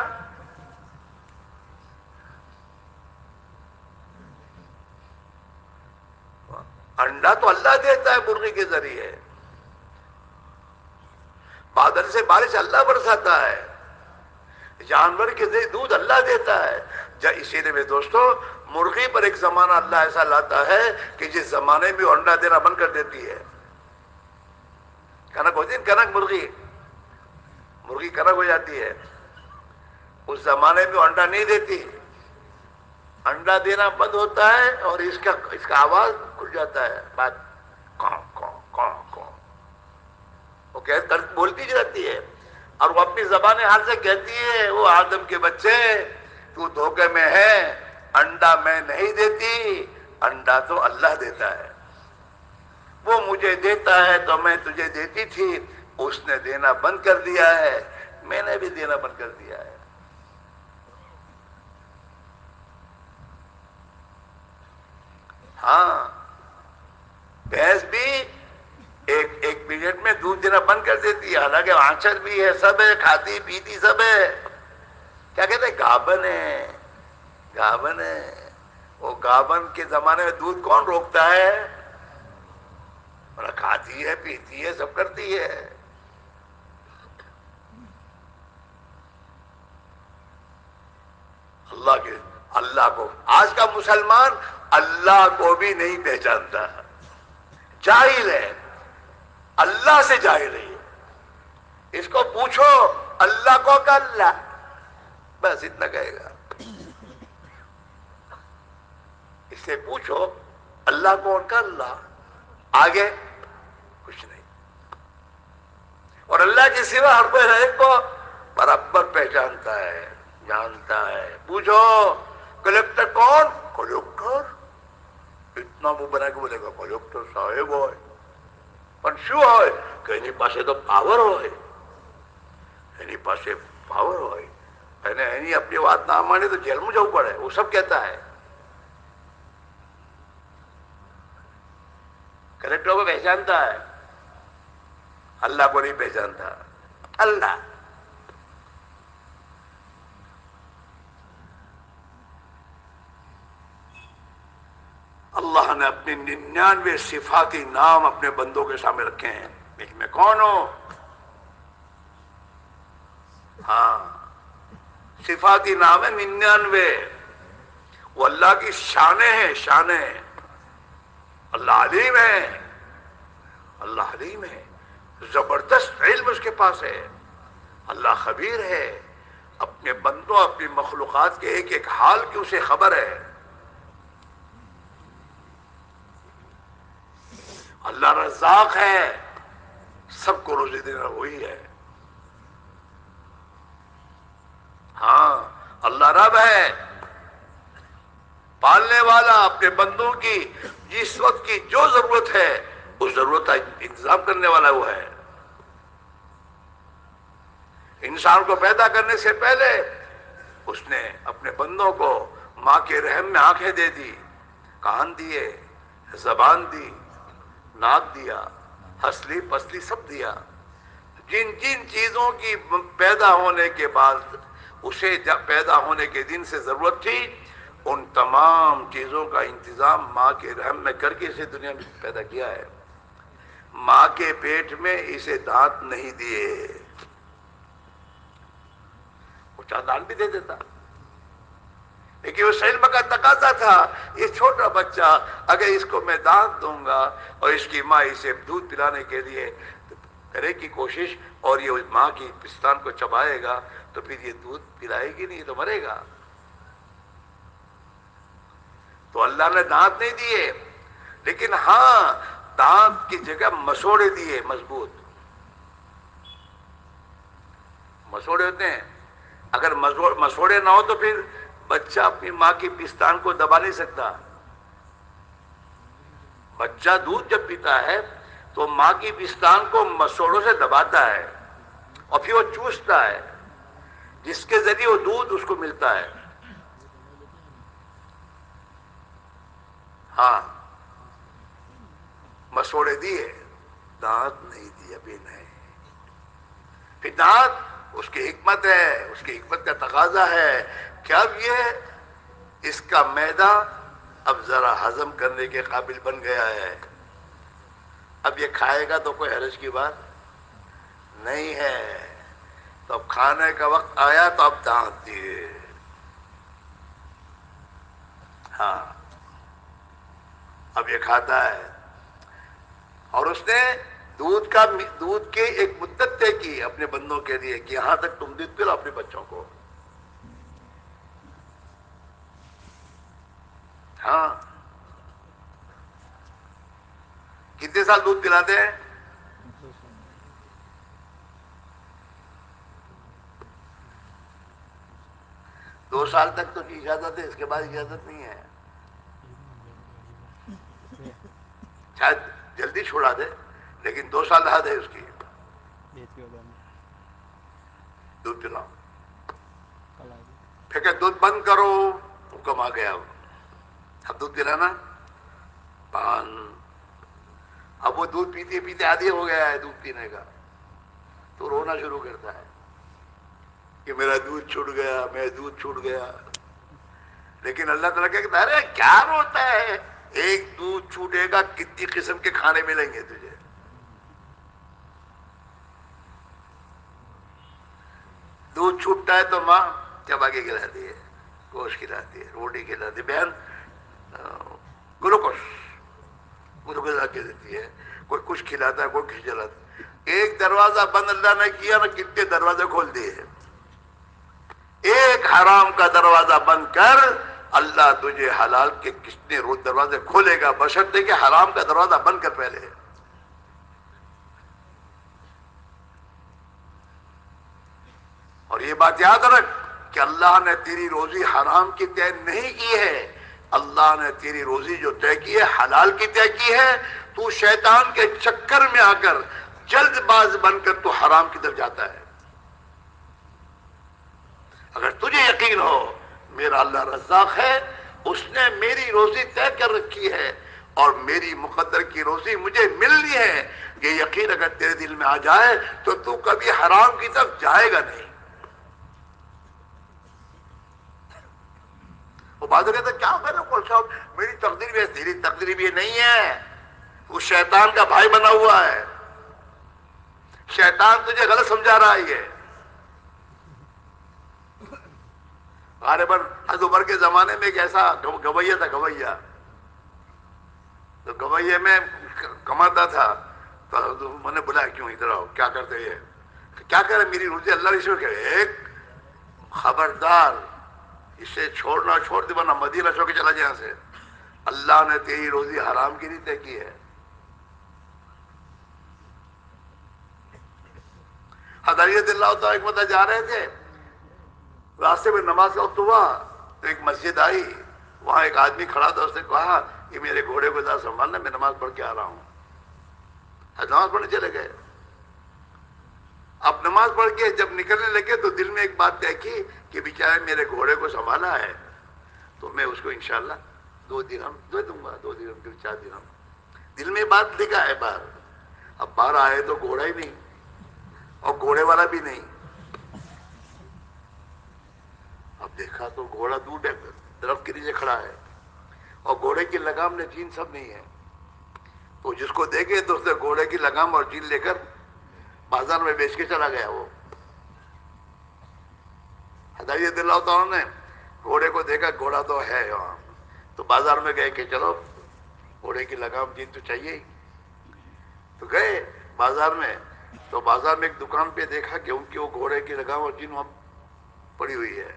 انڈا تو اللہ دیتا ہے مرغی کے ذریعے. بادل سے بارش اللہ برساتا ہے، جانور کے ذریعے دودھ اللہ دیتا ہے. اسی لیے میرے دوستو مرغی پر ایک زمانہ اللہ ایسا لاتا ہے کہ جس زمانے میں وہ انڈا دینا بند کر دیتی ہے. کنک ہوتی ہے، کنک مرغی مرغی کنک ہو جاتی ہے. اس زمانے میں وہ انڈا نہیں دیتی، انڈا دینا بند ہوتا ہے اور اس کا اس کا آواز کھل جاتا ہے. بات کون کون کون کون وہ کہہ بولتی رہتی ہے. اور وہ اپنی زبان حال سے کہتی ہے وہ آدم کے بچے تو دھوکے میں ہے، انڈا میں نہیں دیتی، انڈا تو اللہ دیتا ہے، وہ مجھے دیتا ہے تو میں تجھے دیتی تھی، اس نے دینا بند کر دیا ہے، میں نے بھی دینا بند کر دیا ہے۔ ہاں بھینس بھی ایک ایک پیریڈ میں دودھ دینا بند کر دیتی ہے، حالانکہ آنچل بھی ہے، سب ہے، کھاتی پیتی سب ہے، کیا کہتے ہیں گابن ہے، گابن ہے۔ وہ گابن کے زمانے میں دودھ کون روکتا ہے؟ کھاتی ہے پیتی ہے سب کرتی ہے۔ اللہ کے اللہ کو آج کا مسلمان اللہ کو بھی نہیں پہچانتا، جاہل ہے، اللہ سے جاہل ہے۔ اس کو پوچھو اللہ کو کہ اللہ، بس اتنا کہے گا۔ اس سے پوچھو اللہ کون کا اللہ، آگے کچھ نہیں۔ اور اللہ کے سوا ہر کوئی ایک کو برابر پہچانتا ہے، جانتا ہے۔ پوچھو کلیکٹر کون؟ کلیکٹر، اتنا منہ بنا کے بولے گا کلیکٹر صاحب ہوئے، پر شو ہوئے کہ انہی پاسے تو پاور ہوئے، انہی پاسے پاور ہوئے، انہی اپنی بات نہ مانے تو جیل میں جاؤ پڑے، وہ سب کہتا ہے۔ کلیکٹر کو پہچانتا ہے، اللہ کو نہیں پہچانتا۔ اللہ اللہ نے اپنے ننانوے صفاتی نام اپنے بندوں کے سامنے رکھے ہیں، لیکن میں کون ہوں؟ ہاں صفاتی نام ہے ننانوے، وہ اللہ کی شانیں ہیں، شانیں۔ اللہ علیم ہے، اللہ علیم ہے، زبردست علم اس کے پاس ہے۔ اللہ خبیر ہے، اپنے بندوں اپنی مخلوقات کے ایک ایک حال کی اسے خبر ہے۔ اللہ رزاق ہے، سب کو روزی دینا وہی ہے۔ ہاں اللہ رب ہے، پالنے والا، اپنے بندوں کی جس وقت کی جو ضرورت ہے اس ضرورت کا انتظام کرنے والا وہ ہے۔ انسان کو پیدا کرنے سے پہلے اس نے اپنے بندوں کو ماں کے رحم میں آنکھیں دے دی، کان دیے، زبان دی، ناک دیا، ہنسلی پسلی سب دیا۔ جن جن چیزوں کی پیدا ہونے کے بعد اسے پیدا ہونے کے دن سے ضرورت تھی، ان تمام چیزوں کا انتظام ماں کے رحم میں کر کے اسے دنیا میں پیدا کیا ہے۔ ماں کے پیٹ میں اسے دانت نہیں دیے، وہ چاہ دانت بھی دے دیتا، لیکن اس علم کا تقاضا تھا یہ چھوٹا بچہ اگر اس کو میں دانت دوں گا اور اس کی ماں اسے دودھ پلانے کے لیے کرے کی کوشش اور یہ ماں کی پستان کو چبائے گا تو پھر یہ دودھ پلائے گی نہیں، تو مرے گا۔ تو اللہ نے دانت نہیں دیے، لیکن ہاں دانت کی جگہ مسوڑے دیے، مضبوط مسوڑے ہوتے ہیں۔ اگر مسوڑے نہ ہو تو پھر بچہ اپنی ماں کی پستان کو دبا نہیں سکتا۔ بچہ دودھ جب پیتا ہے تو ماں کی پستان کو مسوڑوں سے دباتا ہے اور پھر وہ چوستا ہے، جس کے ذریعے وہ دودھ اس کو ملتا ہے۔ ہاں مسوڑے دیے، دانت نہیں دیے، ابھی نہیں۔ پھر دانت اس کی حکمت ہے، اس کی حکمت کا تقاضا ہے کہ اب یہ اس کا معدہ اب ذرا ہضم کرنے کے قابل بن گیا ہے، اب یہ کھائے گا تو کوئی حرج کی بات نہیں ہے۔ تو اب کھانے کا وقت آیا تو اب دانت دیے۔ ہاں اب یہ کھاتا ہے، اور اس نے دودھ کا دودھ کی ایک مدت طے کی اپنے بندوں کے لیے کہ یہاں تک تم دودھ پلاؤ اپنے بچوں کو۔ ہاں کتنے سال دودھ پلاتے ہیں؟ دو سال تک تو اجازت ہے، اس کے بعد اجازت نہیں ہے. شاید جلدی چھوڑا دے لیکن دو سال حد ہے اس کی. دودھ پلاؤ، پھر کہ دودھ بند کرو، حکم آ گیا. اب دودھ پلانا پان. اب وہ دودھ پیتے پیتے عادی ہو گیا ہے دودھ پینے کا، تو رونا شروع کرتا ہے کہ میرا دودھ چھوٹ گیا، میرا دودھ چھوٹ گیا. لیکن اللہ تعالیٰ کہتا ہے ارے کیا روتا ہے، ایک دودھ چھوٹے گا کتنی قسم کے کھانے ملیں گے تجھے. دودھ چھوٹتا ہے تو ماں چبا کے کھلاتی ہے، گوشت کھلاتی ہے، روٹی کھلاتی ہے، بہن گلوکوز گلوکوز لا کے دیتی ہے، کوئی کچھ کھلاتا ہے، کوئی کچھ جلاتا ہے. ایک دروازہ بند اللہ نے کیا نا کتنے دروازے کھول دیے ہیں. ایک حرام کا دروازہ بند کر، اللہ تجھے حلال کے کتنے روز دروازے کھولے گا، بشرطے کہ حرام کا دروازہ بند کر پہلے. اور یہ بات یاد رکھ کہ اللہ نے تیری روزی حرام کی طے نہیں کی ہے، اللہ نے تیری روزی جو طے کی ہے حلال کی طے کی ہے. تو شیطان کے چکر میں آ کر جلد باز بن کر تو حرام کی طرف جاتا ہے. اگر تجھے یقین ہو میرا اللہ رزاق ہے، اس نے میری روزی طے کر رکھی ہے اور میری مقدر کی روزی مجھے ملنی ہے، یہ یقین اگر تیرے دل میں آ جائے تو تو کبھی حرام کی طرف جائے گا نہیں. وہ بات کہتا ہے کیا میں نے کون صاحب میری تقدیر بھی ہے، تیری تقدیر بھی نہیں ہے، وہ شیطان کا بھائی بنا ہوا ہے. شیطان تجھے غلط سمجھا رہا ہے. یہ غالباً حضرت عمر کے زمانے میں ایک ایسا گویا تھا، گویا تو گویے میں کماتا تھا. تو میں نے بلایا کیوں ادھر آؤ، کیا کرتے یہ کیا کرے میری روزی اللہ رسول کہ ایک خبردار اسے چھوڑنا چھوڑ دے ورنہ مدینہ چھوڑ کے چلا جائے یہاں سے. اللہ نے تیری روزی حرام کی نہیں طے کی ہے. حضرت اللہ تعالیٰ ایک مدد جا رہے تھے، راستے میں نماز کا وقت ہوا تو ایک مسجد آئی، وہاں ایک آدمی کھڑا تھا، اس نے کہا کہ میرے گھوڑے کو ذرا سنبھالنا، میں نماز پڑھ کے آ رہا ہوں. نماز پڑھنے چلے گئے. اب نماز پڑھ کے جب نکلنے لگے تو دل میں ایک بات طے کی کہ بیچارے میرے گھوڑے کو سنبھالا ہے تو میں اس کو انشاءاللہ دو درہم دے دوں گا، دو درہم کے چار درہم. دل میں بات لکھا ہے باہر. اب باہر آئے تو گھوڑا ہی نہیں اور گھوڑے والا بھی نہیں. اب دیکھا تو گھوڑا دور درخت کے نیچے کھڑا ہے اور گھوڑے کی لگام نے چین سب نہیں ہے. تو جس کو دیکھے تو اس نے گھوڑے کی لگام اور چین لے کر بازار میں بیچ کے چلا گیا. وہ حضرت اللہ تعالیٰ نے گھوڑے کو دیکھا، گھوڑا تو ہے وہاں، تو بازار میں گئے کہ چلو گھوڑے کی لگام چین تو چاہیے ہی. تو گئے بازار میں، تو بازار میں ایک دکان پہ دیکھا کہ ان کی وہ گھوڑے کی لگام اور چین وہاں پڑی ہوئی ہے.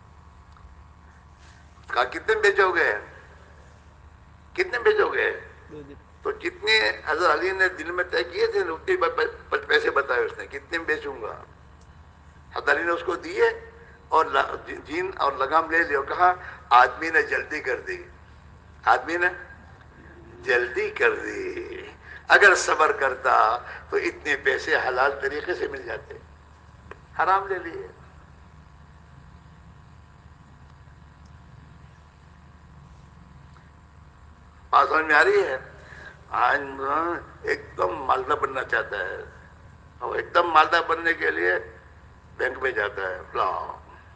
کہا کتنے بیچو گے، کتنے بیچو گے؟ تو جتنے حضرت علی نے دل میں طے کیے تھے اتنے پیسے بتائے اس نے، کتنے میں بیچوں گا. حضرت علی نے اس کو دیے اور جین اور لگام لے لی اور کہا آدمی نے جلدی کر دی، آدمی نے جلدی کر دی. اگر صبر کرتا تو اتنے پیسے حلال طریقے سے مل جاتے، حرام لے لیے. بات سمجھ میں آ رہی ہے؟ ایک دم مالدہ بننا چاہتا ہے اور ایک دم مالدہ بننے کے لیے بینک میں جاتا ہے. فلاں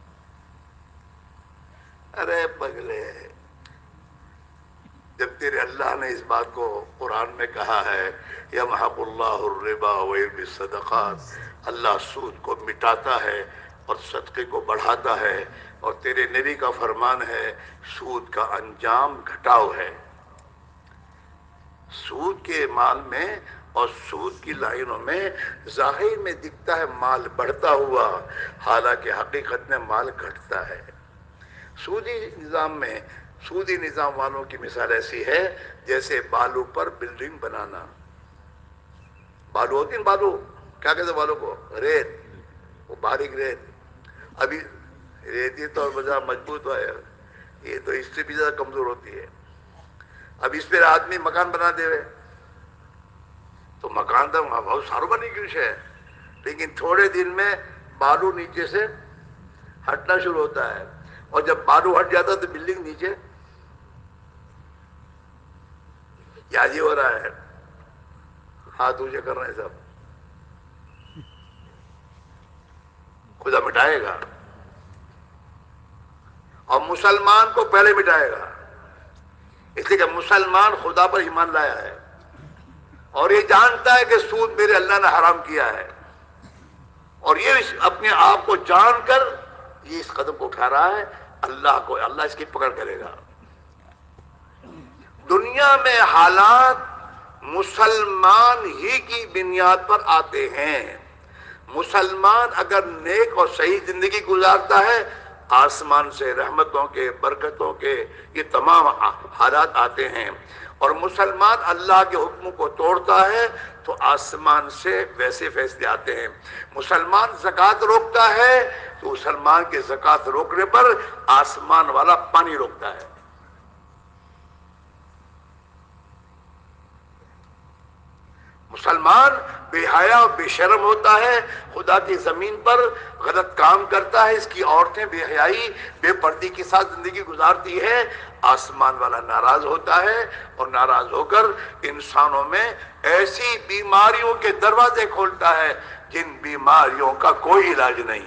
ارے پگلے، جب تیرے اللہ نے اس بات کو قرآن میں کہا ہے یمحق اللہ الربا ویربی الصدقات، اللہ سود کو مٹاتا ہے اور صدقے کو بڑھاتا ہے، اور تیرے نبی کا فرمان ہے سود کا انجام گھٹاؤ ہے. سود کے مال میں اور سود کی لائنوں میں ظاہر میں دکھتا ہے مال بڑھتا ہوا، حالانکہ حقیقت میں مال گھٹتا ہے. سودی نظام میں سودی نظام والوں کی مثال ایسی ہے جیسے بالو پر بلڈنگ بنانا. بالو ہوتی نا، بالو کیا کہتے ہیں بالو کو؟ ریت، وہ باریک ریت. ابھی ریتی تو بجا مضبوط ہے، یہ تو اس سے بھی زیادہ کمزور ہوتی ہے. اب اس پہ آدمی مکان بنا دے وے تو مکان تو بہت ساروں بنی کیوں ہے، لیکن تھوڑے دن میں بالو نیچے سے ہٹنا شروع ہوتا ہے، اور جب بالو ہٹ جاتا ہے تو بلڈنگ نیچے یا جی ہو رہا ہے. ہاتھ اونچے کر رہے ہیں سب. خدا مٹائے گا اور مسلمان کو پہلے مٹائے گا، اس لیے کہ مسلمان خدا پر ایمان لایا ہے اور یہ جانتا ہے کہ سود میرے اللہ نے حرام کیا ہے، اور یہ اپنے آپ کو جان کر یہ اس قدم کو اٹھا رہا ہے. اللہ کو اللہ اس کی پکڑ کرے گا. دنیا میں حالات مسلمان ہی کی بنیاد پر آتے ہیں. مسلمان اگر نیک اور صحیح زندگی گزارتا ہے، آسمان سے رحمتوں کے برکتوں کے یہ تمام حالات آتے ہیں، اور مسلمان اللہ کے حکم کو توڑتا ہے تو آسمان سے ویسے فیصلے آتے ہیں. مسلمان زکوٰۃ روکتا ہے تو مسلمان کے زکوٰۃ روکنے پر آسمان والا پانی روکتا ہے. مسلمان بے حیا اور بے شرم ہوتا ہے، خدا کی زمین پر غلط کام کرتا ہے، اس کی عورتیں بے حیائی بے پردی کے ساتھ زندگی گزارتی ہے، آسمان والا ناراض ہوتا ہے اور ناراض ہو کر انسانوں میں ایسی بیماریوں کے دروازے کھولتا ہے جن بیماریوں کا کوئی علاج نہیں.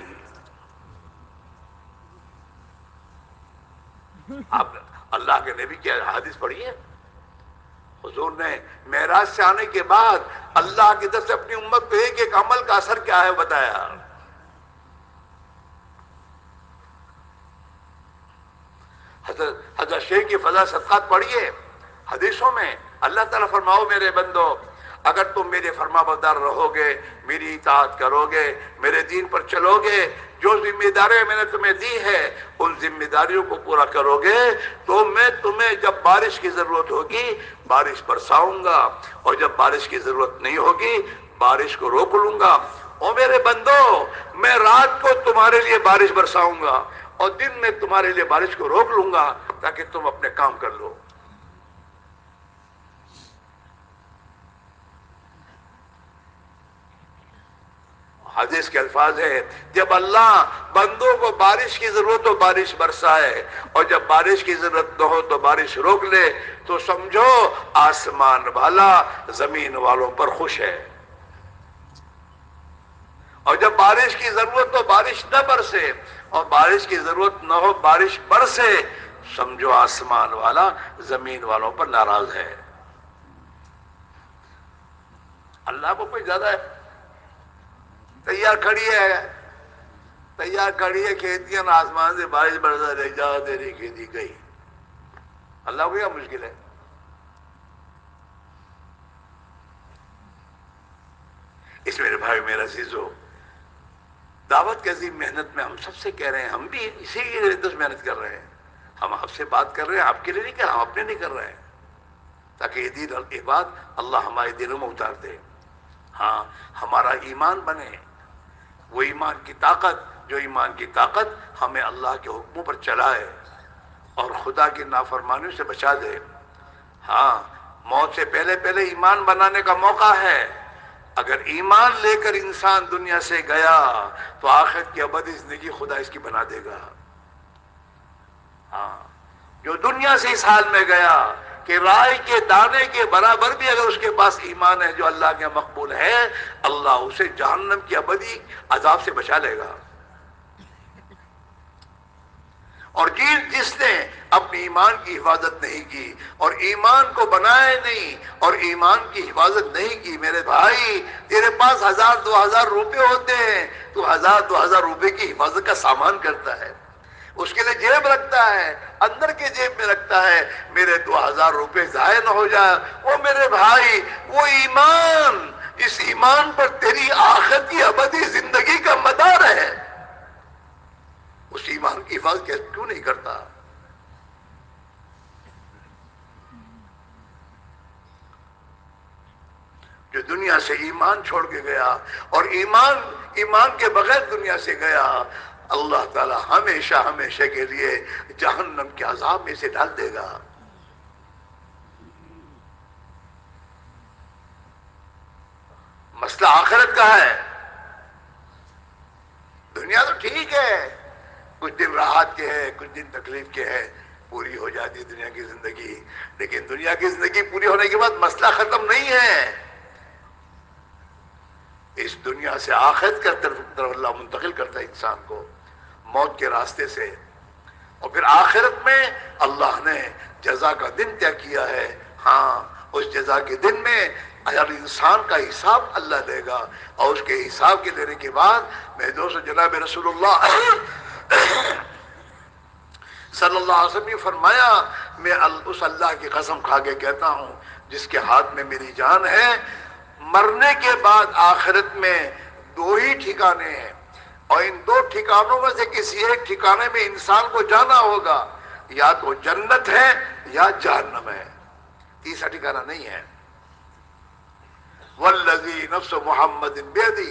آپ اللہ کے نبی کی حدیث پڑھی ہے، حضور نے معراج سے آنے کے بعد اللہ کی طرف سے اپنی امت پہ ایک ایک عمل کا اثر کیا ہے بتایا. حضرت حضرت شیخ کی فضا صدقات پڑھیے، حدیثوں میں اللہ تعالیٰ فرماؤ میرے بندو اگر تم میرے فرما بردار رہو گے، میری اطاعت کرو گے، میرے دین پر چلو گے، جو ذمہ داریاں میں نے تمہیں دی ہے ان ذمہ داریوں کو پورا کرو گے تو میں تمہیں جب بارش کی ضرورت ہوگی بارش برساؤں گا، اور جب بارش کی ضرورت نہیں ہوگی بارش کو روک لوں گا. او میرے بندو میں رات کو تمہارے لیے بارش برساؤں گا اور دن میں تمہارے لیے بارش کو روک لوں گا تاکہ تم اپنے کام کر لو. حدیث کے الفاظ ہے جب اللہ بندوں کو بارش کی ضرورت ہو بارش برسائے اور جب بارش کی ضرورت نہ ہو تو بارش روک لے تو سمجھو آسمان والا زمین والوں پر خوش ہے. اور جب بارش کی ضرورت ہو بارش نہ برسے اور بارش کی ضرورت نہ ہو بارش برسے سمجھو آسمان والا زمین والوں پر ناراض ہے. اللہ کو کوئی زیادہ ہے تیار کھڑی ہے تیار کھڑی ہے کھیتیاں آسمان سے بارش برسا دے جا تیری کھیتی گئی. اللہ کو کیا مشکل ہے؟ اس میرے بھائی میرا عزیزو دعوت کی عظیم محنت میں ہم سب سے کہہ رہے ہیں، ہم بھی اسی کے لیے محنت کر رہے ہیں. ہم آپ سے بات کر رہے ہیں آپ کے لیے نہیں کہ ہم اپنے نہیں کر رہے ہیں تاکہ یہ دین یہ بات اللہ ہمارے دلوں میں اتار دے. ہاں ہمارا ایمان بنے، وہ ایمان کی طاقت جو ایمان کی طاقت ہمیں اللہ کے حکموں پر چلائے اور خدا کی نافرمانیوں سے بچا دے. ہاں موت سے پہلے پہلے ایمان بنانے کا موقع ہے. اگر ایمان لے کر انسان دنیا سے گیا تو آخرت کی ابدی زندگی خدا اس کی بنا دے گا. ہاں جو دنیا سے اس حال میں گیا کہ رائے کے دانے کے برابر بھی اگر اس کے پاس ایمان ہے جو اللہ کے مقبول ہے، اللہ اسے جہنم کی ابدی عذاب سے بچا لے گا. اور جس جس نے اپنی ایمان کی حفاظت نہیں کی اور ایمان کو بنائے نہیں اور ایمان کی حفاظت نہیں کی، میرے بھائی تیرے پاس ہزار دو ہزار روپے ہوتے ہیں تو ہزار دو ہزار روپے کی حفاظت کا سامان کرتا ہے، اس کے لیے جیب رکھتا ہے، اندر کے جیب میں رکھتا ہے میرے دو ہزار روپے ضائع نہ ہو جائے. وہ میرے بھائی وہ ایمان، اس ایمان پر تیری آخرت کی ابدی زندگی کا مدار ہے، اس ایمان کی حفاظت کیوں نہیں کرتا؟ جو دنیا سے ایمان چھوڑ کے گیا اور ایمان ایمان کے بغیر دنیا سے گیا، اللہ تعالی ہمیشہ ہمیشہ کے لیے جہنم کے عذاب میں سے ڈال دے گا. مسئلہ آخرت کا ہے. دنیا تو ٹھیک ہے، کچھ دن راحت کے ہیں، کچھ دن تکلیف کے ہیں، پوری ہو جاتی دنیا کی زندگی. لیکن دنیا کی زندگی پوری ہونے کے بعد مسئلہ ختم نہیں ہے. اس دنیا سے آخرت کا طرف اللہ منتقل کرتا ہے انسان کو موت کے راستے سے. اور پھر آخرت میں اللہ نے جزا کا دن طے کیا ہے. ہاں، اس جزا کے دن میں ہر انسان کا حساب اللہ لے گا. اور اس کے حساب کے لینے کے بعد میں دوست جناب رسول اللہ صلی اللہ علیہ وسلم نے فرمایا، میں اس اللہ کی قسم کھا کے کہتا ہوں جس کے ہاتھ میں میری جان ہے، مرنے کے بعد آخرت میں دو ہی ٹھکانے ہیں، اور ان دو ٹھکانوں میں سے کسی ایک ٹھکانے میں انسان کو جانا ہوگا. یا تو جنت ہے یا جہنم ہے، تیسرا ٹھکانہ نہیں ہے. والذی نفس محمد بیدی،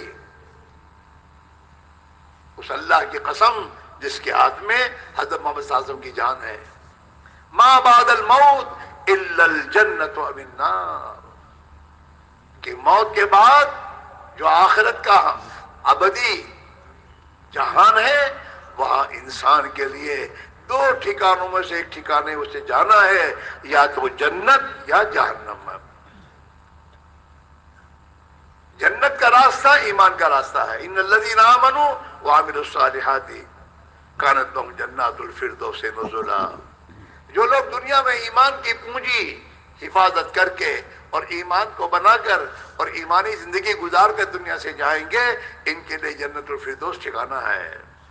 اس اللہ کی قسم جس کے ہاتھ میں حضرت محمد صلی اللہ علیہ وسلم کی جان ہے، ما بعد الموت الا الجنت و النار، کہ موت کے بعد جو آخرت کا ابدی جہان ہے وہاں انسان کے لیے دو ٹھکانوں میں سے ایک ٹھکانے اسے جانا ہے، یا تو جنت یا جہنم. جنت کا راستہ ایمان کا راستہ ہے. ان الذین آمنوا وعملوا الصالحات کانت لهم جنات الفردوس نزلا. جو لوگ دنیا میں ایمان کی پونجی حفاظت کر کے اور ایمان کو بنا کر اور ایمانی زندگی گزار کر دنیا سے جائیں گے، ان کے لیے جنت الفردوس ٹھکانہ ہے.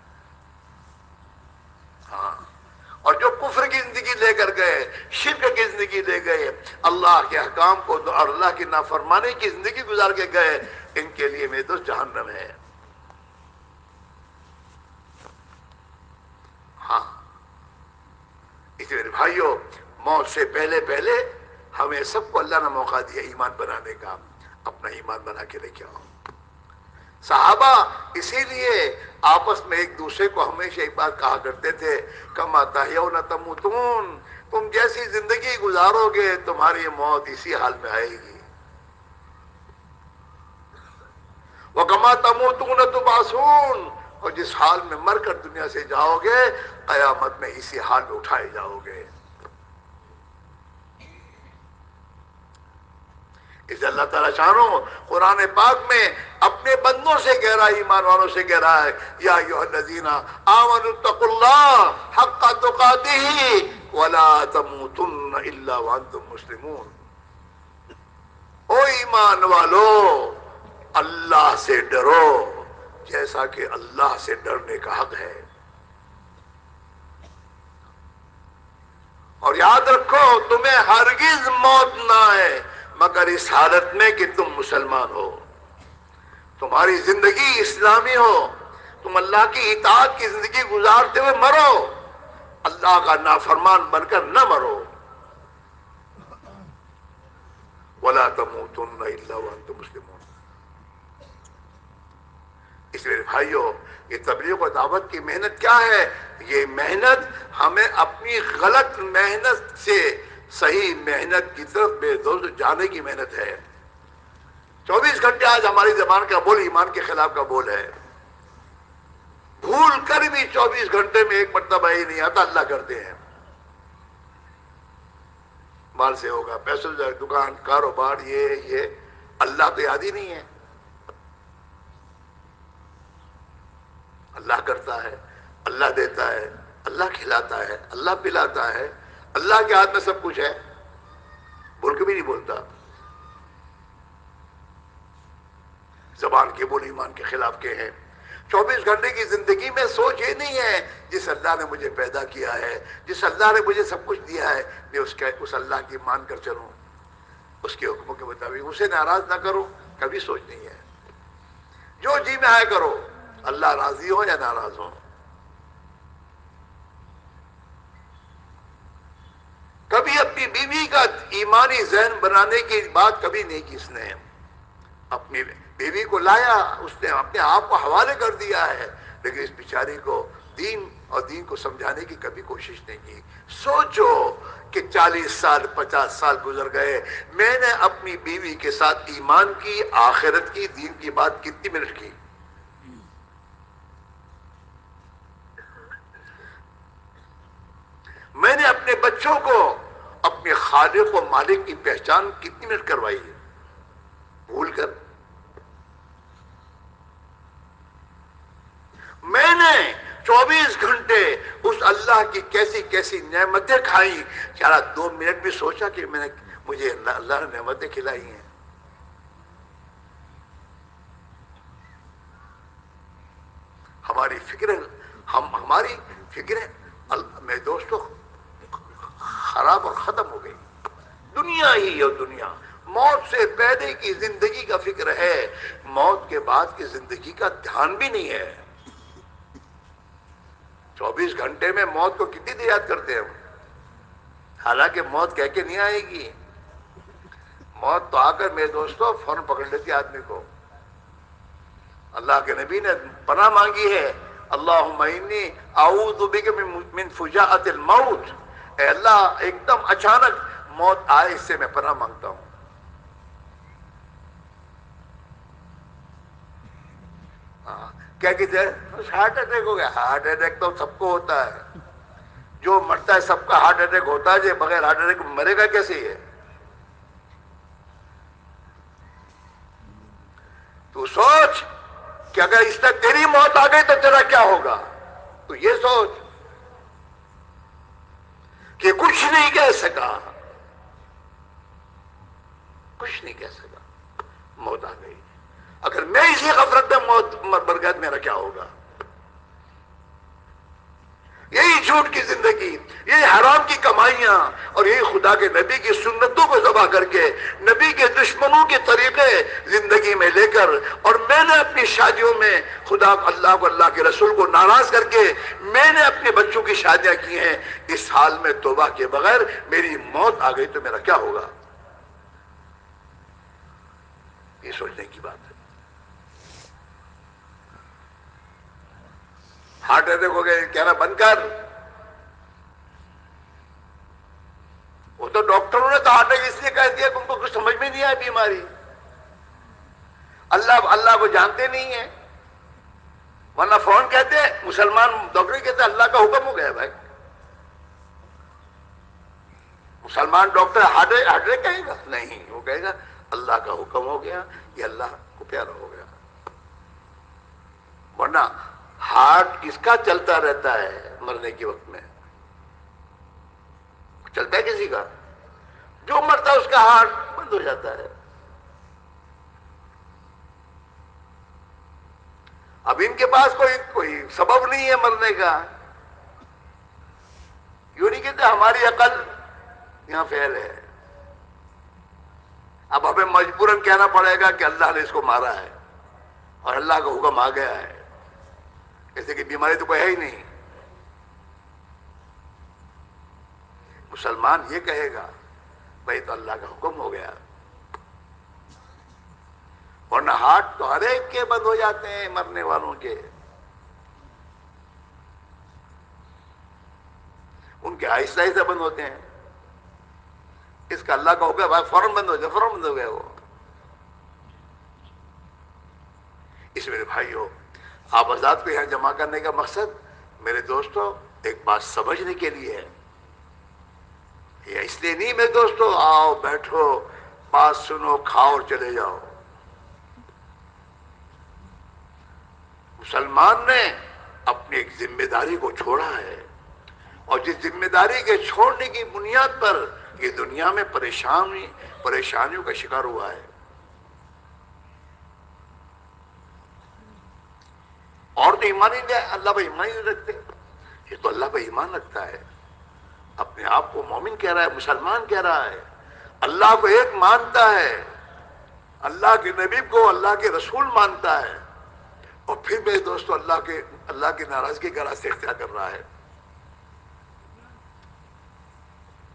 ہاں، اور جو کفر کی زندگی لے کر گئے، شرک کی زندگی لے گئے، اللہ کے احکام کو اور اللہ کی نافرمانی کی زندگی گزار کے گئے، ان کے لیے میرے دوست جہنم ہے. ہاں، اس میرے بھائیوں، موت سے پہلے پہلے ہمیں سب کو اللہ نے موقع دیا ایمان بنانے کا. اپنا ایمان بنا کے لے کے آؤ. صحابہ اسی لیے آپس میں ایک دوسرے کو ہمیشہ ایک بات کہا کرتے تھے، کما تحیون تموتون، تم جیسی زندگی گزارو گے تمہاری موت اسی حال میں آئے گی. وَكَمَا تَمُوتُونَ تُبْعَثُونَ، اور جس حال میں مر کر دنیا سے جاؤ گے قیامت میں اسی حال میں اٹھائے جاؤ گے. اس اللہ تعالیٰ شانو قرآن پاک میں اپنے بندوں سے کہہ رہا ہے، ایمان والوں سے کہہ رہا ہے، یا ایھا الذین آمنوا اتقوا اللہ حق تقاتہ ولا تموتن الا وانتم مسلمون. او ایمان والو، اللہ سے ڈرو جیسا کہ اللہ سے ڈرنے کا حق ہے. اور یاد رکھو تمہیں ہرگز موت نہ آئے مگر اس حالت میں کہ تم مسلمان ہو، تمہاری زندگی اسلامی ہو، تم اللہ کی اطاعت کی زندگی گزارتے ہوئے مرو، اللہ کا نافرمان بن کر نہ مرو. وَلَا تَمُوتُنَّ إِلَّا وَأَنْتُمْ مُسْلِمُونَ. اس لیے بھائیو، یہ تبلیغ و دعوت کی محنت کیا ہے؟ یہ محنت ہمیں اپنی غلط محنت سے صحیح محنت کی طرف بے دوست جانے کی محنت ہے. چوبیس گھنٹے آج ہماری زبان کا بول ایمان کے خلاف کا بول ہے. بھول کر بھی چوبیس گھنٹے میں ایک مرتبہ ہی نہیں آتا اللہ کرتے ہیں. مال سے ہوگا، پیسوں سے، دکان، کاروبار، یہ یہ اللہ تو یاد ہی نہیں ہے. اللہ کرتا ہے، اللہ دیتا ہے، اللہ کھلاتا ہے، اللہ پلاتا ہے، اللہ کے ہاتھ میں سب کچھ ہے. بول کے بھی نہیں بولتا. زبان کے بول ایمان کے خلاف کے ہیں. چوبیس گھنٹے کی زندگی میں سوچ یہ نہیں ہے جس اللہ نے مجھے پیدا کیا ہے، جس اللہ نے مجھے سب کچھ دیا ہے، میں اس کے اس اللہ کی مان کر چلوں، اس کے حکموں کے مطابق اسے ناراض نہ کروں. کبھی سوچ نہیں ہے. جو جی میں آئے کرو، اللہ راضی ہو یا ناراض ہو. کبھی اپنی بیوی کا ایمانی ذہن بنانے کی بات کبھی نہیں کی اس نے. اپنی بیوی کو لایا، اس نے اپنے آپ کو حوالے کر دیا ہے، لیکن اس بیچاری کو دین اور دین کو سمجھانے کی کبھی کوشش نہیں کی۔ سوچو کہ چالیس سال پچاس سال گزر گئے، میں نے اپنی بیوی کے ساتھ ایمان کی، آخرت کی، دین کی بات کتنی منٹ کی؟ میں نے اپنے بچوں کو اپنے خالق و مالک کی پہچان کتنی منٹ کروائی ہے؟ بھول کر۔ میں نے چوبیس گھنٹے اس اللہ کی کیسی کیسی نعمتیں کھائیں، کیا دو منٹ بھی سوچا کہ میں نے مجھے اللہ نے نعمتیں کھلائی ہیں؟ ہماری فکریں ہم ہماری فکریں میں دوستوں خراب اور ختم ہو گئی۔ دنیا ہی اور دنیا، موت سے پہلے کی زندگی کا فکر ہے، موت کے بعد کی زندگی کا دھیان بھی نہیں ہے۔ چوبیس گھنٹے میں موت کو کتنی دیر یاد کرتے ہیں ہم؟ حالانکہ موت کہہ کے نہیں آئے گی، موت تو آ کر میرے دوستوں فوراً پکڑ لیتی آدمی کو۔ اللہ کے نبی نے پناہ مانگی ہے، اللہم انی اعوذ بک من فجاءۃ الموت، اے اللہ ایک دم اچانک موت آئے اس سے میں پناہ مانگتا ہوں۔ ہاں کیا کہتے ہیں؟ ہارٹ اٹیک ہو گیا۔ ہارٹ اٹیک تو سب کو ہوتا ہے، جو مرتا ہے سب کا ہارٹ اٹیک ہوتا ہے، جو بغیر ہارٹ اٹیک مرے گا کیسے ہے؟ تو سوچ کہ اگر اس تک تیری موت آ گئی تو تیرا کیا ہوگا؟ تو یہ سوچ کہ کچھ نہیں کہہ سکا، کچھ نہیں کہہ سکا، موت آ گئی۔ اگر میں اسی غفلت میں موت مر گیا میرا کیا ہوگا؟ یہی جھوٹ کی زندگی، یہی حرام کی کمائیاں، اور یہی خدا کے نبی کی سنتوں کو ذبح کر کے نبی کے دشمنوں کے طریقے زندگی میں لے کر، اور میں نے اپنی شادیوں میں خدا اللہ کو، اللہ کے رسول کو ناراض کر کے میں نے اپنے بچوں کی شادیاں کی ہیں۔ اس حال میں توبہ کے بغیر میری موت آ گئی تو میرا کیا ہوگا؟ یہ سوچنے کی بات ہے۔ ہارٹ اٹیک ہو گئے کہنا بند کر، وہ تو ڈاکٹروں نے تو ہارٹ اٹیک اس لیے کہہ دیا کہ ان کو کچھ سمجھ میں نہیں آیا بیماری، اللہ اللہ کو جانتے نہیں ہیں، ورنہ فون کہتے ہیں، مسلمان ڈاکٹر کہتے ہیں اللہ کا حکم ہو گیا بھائی۔ مسلمان ڈاکٹر ہارٹ اٹیک کہے گا؟ نہیں، وہ کہے گا اللہ کا حکم ہو گیا، یہ اللہ کو پیارا ہو گیا۔ ورنہ ہارٹ کس کا چلتا رہتا ہے مرنے کے وقت میں؟ چلتا ہے کسی کا؟ جو مرتا ہے اس کا ہارٹ بند ہو جاتا ہے۔ اب ان کے پاس کوئی کوئی سبب نہیں ہے مرنے کا، یوں نہیں کہتے ہماری عقل یہاں فیل ہے، اب ہمیں مجبوراً کہنا پڑے گا کہ اللہ نے اس کو مارا ہے اور اللہ کا حکم آ گیا ہے، جیسے کہ بیماری تو کوئی ہے ہی نہیں۔ مسلمان یہ کہے گا بھائی تو اللہ کا حکم ہو گیا، ورنہ ہارٹ تو ہر ایک کے بند ہو جاتے ہیں مرنے والوں کے، ان کے آہستہ آہستہ بند ہوتے ہیں۔ اس کا اللہ کا حکم فوراً بند ہو جائے، فوراً بند ہو گیا وہ۔ اس میرے بھائیوں، آپ آزاد کو یہاں جمع کرنے کا مقصد میرے دوستوں ایک بات سمجھنے کے لیے ہے، یہ اس لیے نہیں میرے دوستوں آؤ بیٹھو بات سنو کھاؤ اور چلے جاؤ۔ مسلمان نے اپنی ایک ذمہ داری کو چھوڑا ہے، اور جس ذمہ داری کے چھوڑنے کی بنیاد پر یہ دنیا میں پریشانی پریشانیوں کا شکار ہوا ہے۔ اور تو ایمان ہی نہیں، اللہ پہ ایمان ہی نہیں رکھتے، یہ تو اللہ پہ ایمان رکھتا ہے، اپنے آپ کو مومن کہہ رہا ہے، مسلمان کہہ رہا ہے، اللہ کو ایک مانتا ہے، اللہ کے نبی کو اللہ کے رسول مانتا ہے، اور پھر میرے دوستو اللہ کے اللہ کی ناراضگی کا راستہ اختیار کر رہا ہے۔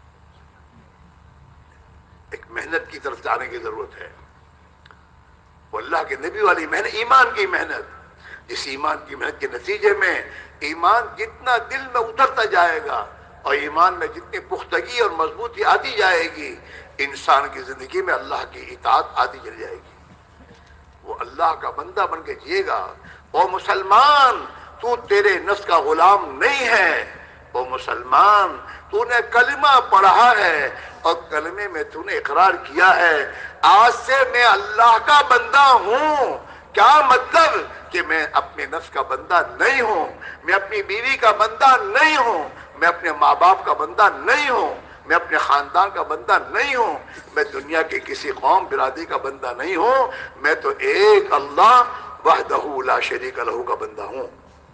ایک محنت کی طرف جانے کی ضرورت ہے۔ اللہ کے نبی والی محنت، ایمان کی محنت، جس ایمان کی محنت کے نتیجے میں ایمان جتنا دل میں اترتا جائے گا اور ایمان میں جتنی پختگی اور مضبوطی آتی جائے گی، انسان کی زندگی میں اللہ کی اطاعت آتی چلی جائے گی، وہ اللہ کا بندہ بن کے جیے گا۔ او مسلمان، تو تیرے نفس کا غلام نہیں ہے، او مسلمان تو نے کلمہ پڑھا ہے اور کلمے میں تو نے اقرار کیا ہے آج سے میں اللہ کا بندہ ہوں۔ کیا مطلب؟ کہ میں اپنے نفس کا بندہ نہیں ہوں، میں اپنی بیوی کا بندہ نہیں ہوں، میں اپنے ماں باپ کا بندہ نہیں ہوں، میں اپنے خاندان کا بندہ نہیں ہوں، میں دنیا کے کسی قوم برادری کا بندہ نہیں ہوں، میں تو ایک اللہ وحدہ لا شریک لہ کا بندہ ہوں۔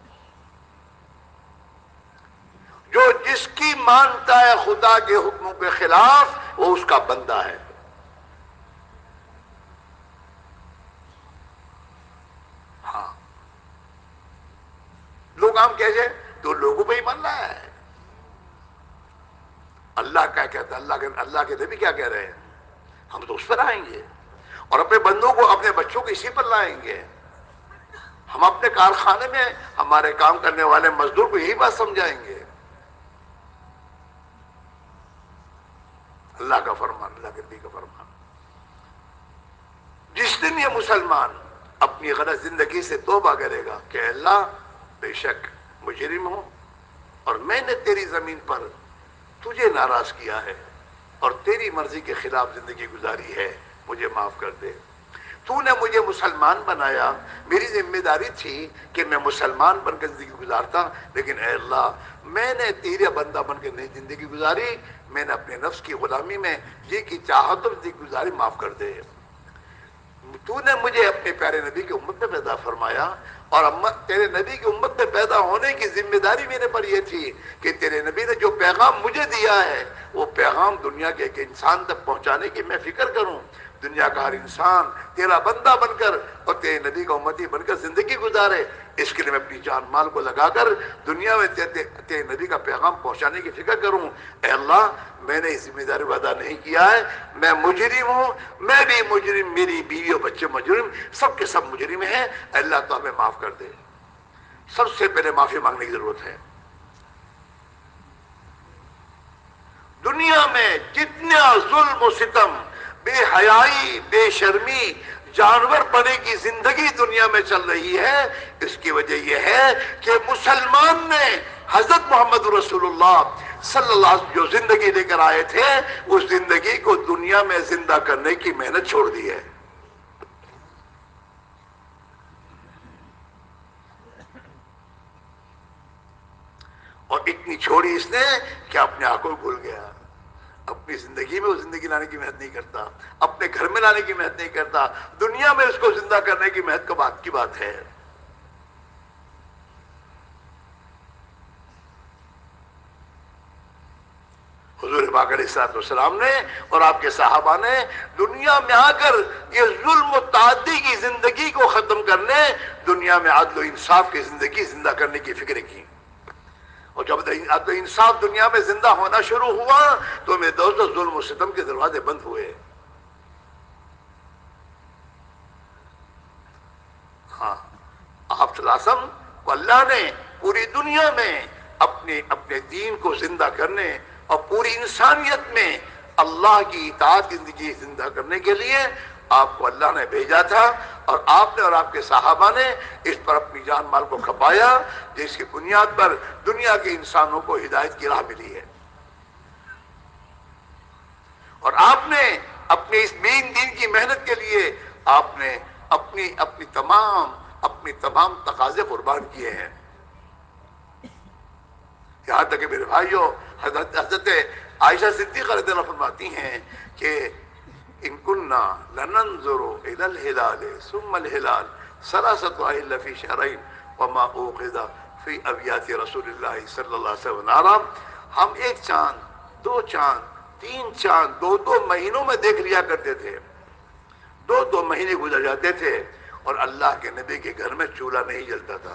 جو جس کی مانتا ہے خدا کے حکموں کے خلاف وہ اس کا بندہ ہے۔ ہاں، لوگ عام کیسے تو لوگوں پہ ہی مان رہا ہے۔ اللہ کیا کہتا ہے؟ اللہ کے اللہ کے نبی کیا کہہ رہے ہیں؟ ہم تو اس پر آئیں گے اور اپنے بندوں کو، اپنے بچوں کو اسی پر لائیں گے۔ ہم اپنے کارخانے میں ہمارے کام کرنے والے مزدور کو یہی بات سمجھائیں گے۔ اللہ کا فرمان، اللہ کے نبی کا فرمان۔ جس دن یہ مسلمان اپنی غلط زندگی سے توبہ کرے گا کہ اللہ بے شک مجرم ہوں اور میں نے تیری زمین پر تجھے ناراض کیا ہے اور تیری مرضی کے خلاف زندگی گزاری ہے، مجھے معاف کر دے۔ تو نے مجھے مسلمان بنایا، میری ذمہ داری تھی کہ میں مسلمان بن کر زندگی گزارتا، لیکن اے اللہ میں نے تیرے بندہ بن کے نہیں زندگی گزاری، میں نے اپنے نفس کی غلامی میں جی کی چاہتوں میں زندگی گزاری، معاف کر دے۔ تو نے مجھے اپنے پیارے نبی کی امت میں پیدا فرمایا اور امت تیرے نبی کی امت میں پیدا ہونے کی ذمہ داری میرے پر یہ تھی کہ تیرے نبی نے جو پیغام مجھے دیا ہے وہ پیغام دنیا کے ایک انسان تک پہنچانے کی میں فکر کروں۔ دنیا کا ہر انسان تیرا بندہ بن کر اور تیرے نبی کا امتی بن کر زندگی گزارے، اس کے لیے میں اپنی جان مال کو لگا کر دنیا میں تیرے نبی کا پیغام پہنچانے کی فکر کروں۔ اے اللہ میں نے اس ذمہ داری کو ادا نہیں کیا ہے، میں مجرم ہوں، میں بھی مجرم، میری بیوی اور بچے مجرم، سب کے سب مجرم ہیں۔ اے اللہ تو ہمیں معاف کر دے۔ سب سے پہلے معافی مانگنے کی ضرورت ہے۔ دنیا میں جتنا ظلم و ستم، بے حیائی، بے شرمی، جانور پنے کی زندگی دنیا میں چل رہی ہے، اس کی وجہ یہ ہے کہ مسلمان نے حضرت محمد رسول اللہ صلی اللہ علیہ وسلم جو زندگی لے کر آئے تھے اس زندگی کو دنیا میں زندہ کرنے کی محنت چھوڑ دی ہے۔ اور اتنی چھوڑی اس نے کہ اپنے آپ کو بھول گیا، اپنی زندگی میں وہ زندگی لانے کی محنت نہیں کرتا، اپنے گھر میں لانے کی محنت نہیں کرتا، دنیا میں اس کو زندہ کرنے کی محنت کا بات کی بات ہے۔ حضور پاک علیہ الصلوۃ والسلام نے اور آپ کے صحابہ نے دنیا میں آ کر یہ ظلم و تعدی کی زندگی کو ختم کرنے، دنیا میں عدل و انصاف کی زندگی زندہ کرنے کی فکر کی۔ اور جب عدل و انصاف دنیا میں زندہ ہونا شروع ہوا تو میرے دوستو ظلم و ستم کے دروازے بند ہوئے۔ ہاں، آپ صلی اللہ علیہ وسلم کو اللہ نے پوری دنیا میں اپنے اپنے دین کو زندہ کرنے اور پوری انسانیت میں اللہ کی اطاعت زندگی زندہ کرنے کے لیے آپ کو اللہ نے بھیجا تھا، اور آپ نے اور آپ کے صحابہ نے اس پر اپنی جان مال کو کھپایا، جس کی بنیاد پر دنیا کے انسانوں کو ہدایت کی راہ ملی ہے۔ اور آپ نے اپنے اس دین دین کی محنت کے لیے آپ نے اپنی اپنی تمام اپنی تمام تقاضے قربان کیے ہیں۔ یہاں تک کہ میرے بھائیوں، حضرت حضرت عائشہ صدیقہ رضی اللہ عنہا فرماتی ہیں کہ ان کننا لننظر الى الهلال ثم الهلال ثلاثة اهل في شهرين وما اوقد في ابيات رسول اللہ صلی اللہ علیہ وسلم نارا، ہم ایک چاند، دو چاند، تین چاند دو دو مہینوں میں دیکھ لیا کرتے تھے، دو دو مہینے گزر جاتے تھے اور اللہ کے نبی کے گھر میں چولہا نہیں جلتا تھا۔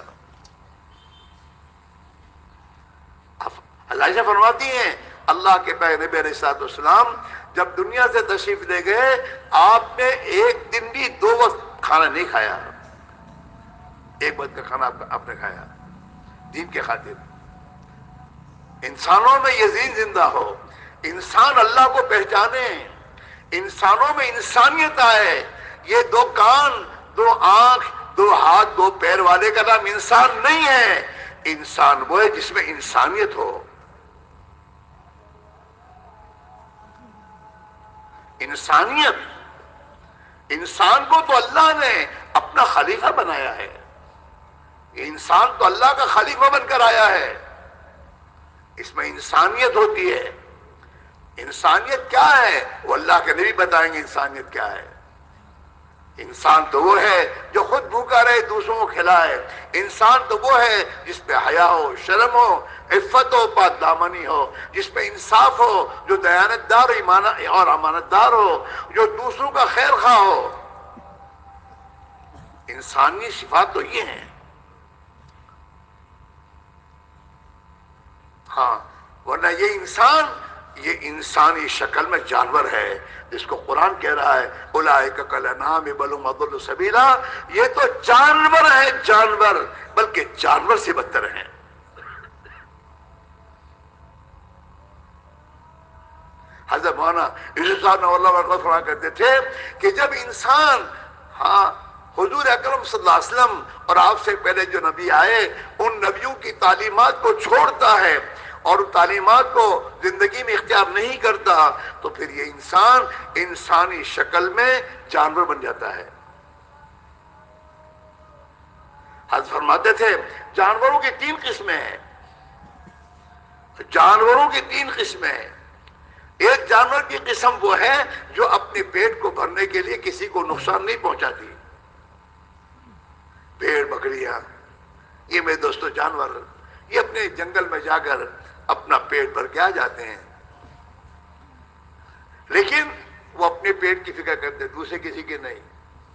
عائشہ فرماتی ہیں اللہ کے پیغمبر نبی علیہ الصلوۃ والسلام جب دنیا سے تشریف لے گئے، آپ نے ایک دن بھی دو وقت کھانا نہیں کھایا، ایک وقت کا کھانا آپ نے کھایا دین کے خاطر. انسانوں میں یہ دین زندہ ہو، انسان اللہ کو پہچانے، انسانوں میں انسانیت آئے. یہ دو کان، دو آنکھ، دو ہاتھ، دو پیر والے کا نام انسان نہیں ہے. انسان وہ ہے جس میں انسانیت ہو. انسانیت، انسان کو تو اللہ نے اپنا خلیفہ بنایا ہے. انسان تو اللہ کا خلیفہ بن کر آیا ہے. اس میں انسانیت ہوتی ہے. انسانیت کیا ہے وہ اللہ کے نبی بتائیں گے. انسانیت کیا ہے؟ انسان تو وہ ہے جو خود بھوکا رہے دوسروں کو کھلائے. انسان تو وہ ہے جس پہ حیا ہو، شرم ہو، عفت ہو، پاک دامنی ہو، جس پہ انصاف ہو، جو دیانت دار اور امانت دار ہو، جو دوسروں کا خیر خواہ ہو. انسانی صفات تو یہ ہیں. ہاں، ورنہ یہ انسان، یہ انسانی شکل میں جانور ہے، جس کو قرآن کہہ رہا ہے اولئک کالانعام بل هم اضل سبیلا. یہ تو جانور ہے، جانور، بلکہ جانور سے بدتر ہیں. حضرت مولانا یوسف صاحب نے اللہ عنہ فرمایا کرتے تھے کہ جب انسان ہاں حضور اکرم صلی اللہ علیہ وسلم اور آپ سے پہلے جو نبی آئے ان نبیوں کی تعلیمات کو چھوڑتا ہے اور ان تعلیمات کو زندگی میں اختیار نہیں کرتا تو پھر یہ انسان انسانی شکل میں جانور بن جاتا ہے. حضرت فرماتے تھے جانوروں کی تین قسمیں ہیں. جانوروں کی تین قسمیں ہیں. ایک جانور کی قسم وہ ہے جو اپنے پیٹ کو بھرنے کے لیے کسی کو نقصان نہیں پہنچاتی. بھیڑ بکریاں، یہ میرے دوستو جانور، یہ اپنے جنگل میں جا کر اپنا پیٹ بھر کے آ جاتے ہیں، لیکن وہ اپنے پیٹ کی فکر کرتے، دوسرے کسی کی نہیں.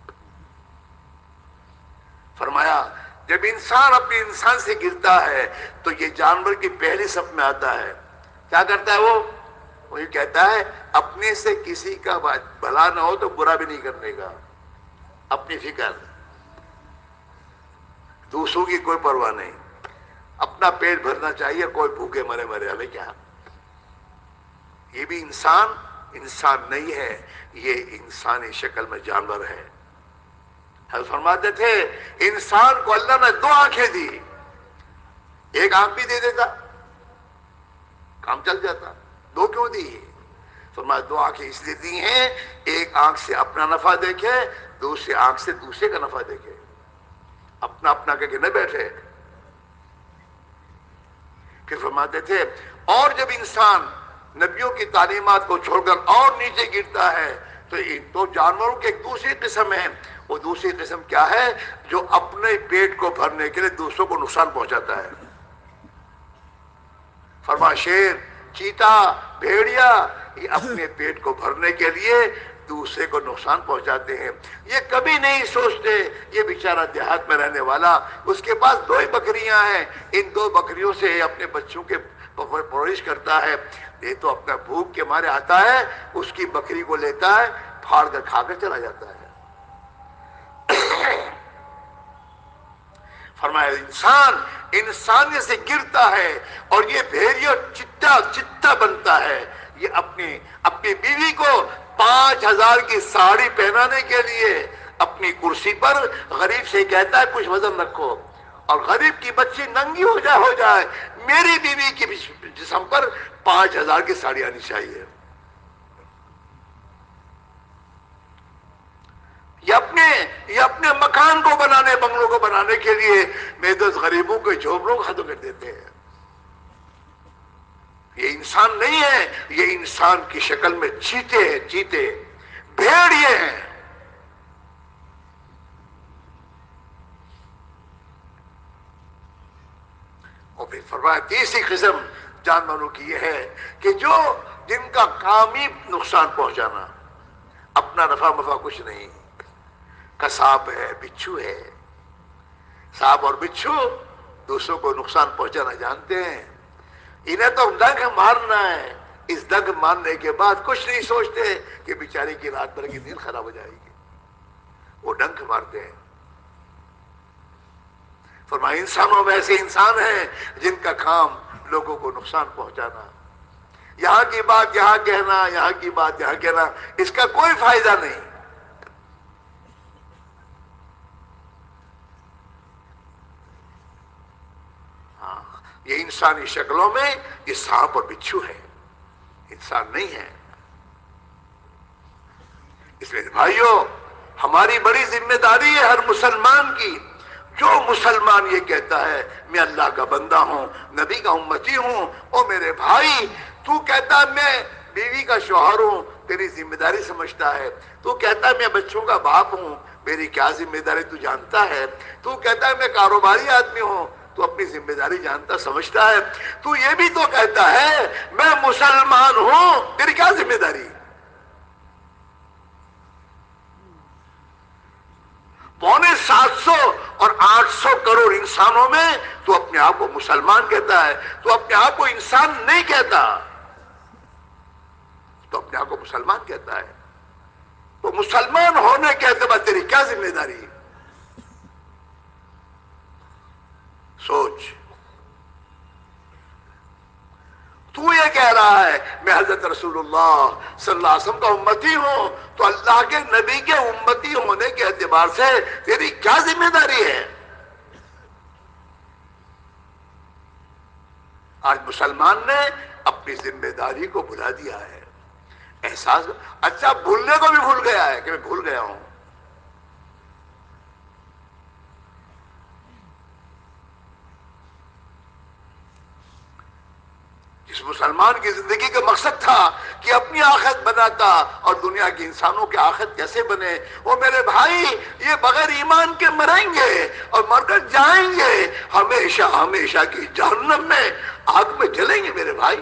فرمایا جب انسان اپنے انسان سے گرتا ہے تو یہ جانور کی پہلی صف میں آتا ہے. کیا کرتا ہے وہ؟ وہ یہ کہتا ہے اپنے سے کسی کا بھلا نہ ہو تو برا بھی نہیں کرنے کا. اپنی فکر، دوسروں کی کوئی پرواہ نہیں، اپنا پیٹ بھرنا چاہیے، کوئی بھوکے مرے مرے ہمیں کیا. یہ بھی انسان انسان نہیں ہے، یہ انسانی شکل میں جانور ہے. حضرت فرماتے تھے انسان کو اللہ نے دو آنکھیں دی، ایک آنکھ بھی دے دیتا کام چل جاتا. دو کیوں دی؟ فرمایا دو آنکھیں اس لیے دی ہیں ایک آنکھ سے اپنا نفع دیکھے، دوسری آنکھ سے دوسرے کا نفع دیکھے. اپنا اپنا کہہ کے نہ بیٹھے. پھر فرماتے تھے اور جب انسان نبیوں کی تعلیمات کو چھوڑ کر اور نیچے گرتا ہے تو تو جانوروں کی ایک دوسری قسم ہے. وہ دوسری قسم کیا ہے؟ جو اپنے پیٹ کو بھرنے کے لیے دوسروں کو نقصان پہنچاتا ہے. فرما شیر، چیتا، بھیڑیا، یہ اپنے پیٹ کو بھرنے کے لیے دوسرے کو نقصان پہنچاتے ہیں. یہ کبھی نہیں سوچتے یہ بیچارہ دیہات میں رہنے والا، اس کے پاس دو ہی بکریاں ہیں، ان دو بکریوں سے اپنے بچوں کے پرورش کرتا ہے. یہ تو اپنا بھوک کے مارے آتا ہے، اس کی بکری کو لیتا ہے، پھاڑ کر کھا کر چلا جاتا ہے. فرمایا انسان انسانیت سے گرتا ہے اور یہ بھیڑیا چتا چتا بنتا ہے. یہ اپنی اپنی بیوی کو پانچ ہزار کی ساڑی پہنانے کے لیے اپنی کرسی پر غریب سے کہتا ہے کچھ وزن رکھو، اور غریب کی بچی ننگی ہو جائے ہو جائے میری بیوی کی جسم پر پانچ ہزار کی ساڑی آنی چاہیے. یہ اپنے یہ اپنے مکان کو بنانے، بنگلوں کو بنانے کے لیے میرے دوست غریبوں کے جھوپڑوں کو ختم کر دیتے ہیں. یہ انسان نہیں ہے، یہ انسان کی شکل میں چیتے ہیں، چیتے بھیڑ یہ ہیں. اور پھر فرمایا تیسری قسم جانوروں کی یہ ہے کہ جو جن کا کام ہی نقصان پہنچانا، اپنا نفع مفع کچھ نہیں. کا سانپ ہے، بچھو ہے. سانپ اور بچھو دوسروں کو نقصان پہنچانا جانتے ہیں. انہیں تو ڈنگ مارنا ہے، اس ڈنگ مارنے کے بعد کچھ نہیں سوچتے کہ بیچاری کی رات بھر کی نیند خراب ہو جائے گی. وہ ڈنک مارتے ہیں. فرمایا انسانوں میں ایسے انسان ہیں جن کا کام لوگوں کو نقصان پہنچانا، یہاں کی بات یہاں کہنا، یہاں کی بات یہاں کہنا، اس کا کوئی فائدہ نہیں. ہاں یہ انسانی شکلوں میں یہ سانپ اور بچھو ہے، انسان نہیں ہے. اس لیے بھائیو ہماری بڑی ذمہ داری ہے ہر مسلمان کی. جو مسلمان یہ کہتا ہے میں اللہ کا بندہ ہوں، نبی کا امتی ہوں، او میرے بھائی تو کہتا میں بیوی کا شوہر ہوں، تیری ذمہ داری سمجھتا ہے. تو کہتا ہے میں بچوں کا باپ ہوں، میری کیا ذمہ داری تو جانتا ہے. تو کہتا ہے میں کاروباری آدمی ہوں، تو اپنی ذمہ داری جانتا سمجھتا ہے. تو یہ بھی تو کہتا ہے میں مسلمان ہوں، تیری کیا ذمہ داری. پونے سات سو اور آٹھ سو کروڑ انسانوں میں تو اپنے آپ کو مسلمان کہتا ہے، تو اپنے آپ کو انسان نہیں کہتا، تو اپنے آپ کو مسلمان کہتا ہے. تو مسلمان ہونے کے اعتبار تیری کیا ذمہ داری. سوچ. تو یہ کہہ رہا ہے میں حضرت رسول اللہ صلی اللہ علیہ وسلم کا امتی ہوں، تو اللہ کے نبی کے امتی ہونے کے اعتبار سے تیری کیا ذمہ داری ہے. آج مسلمان نے اپنی ذمہ داری کو بھلا دیا ہے. احساس اچھا بھولنے کو بھی بھول گیا ہے کہ میں بھول گیا ہوں. جس مسلمان کی زندگی کا مقصد تھا کہ اپنی آخرت بناتا اور دنیا کے انسانوں کی آخرت کیسے بنے، وہ میرے بھائی یہ بغیر ایمان کے مریں گے اور مر کر جائیں گے ہمیشہ ہمیشہ کی جہنم میں آگ میں جلیں گے میرے بھائی.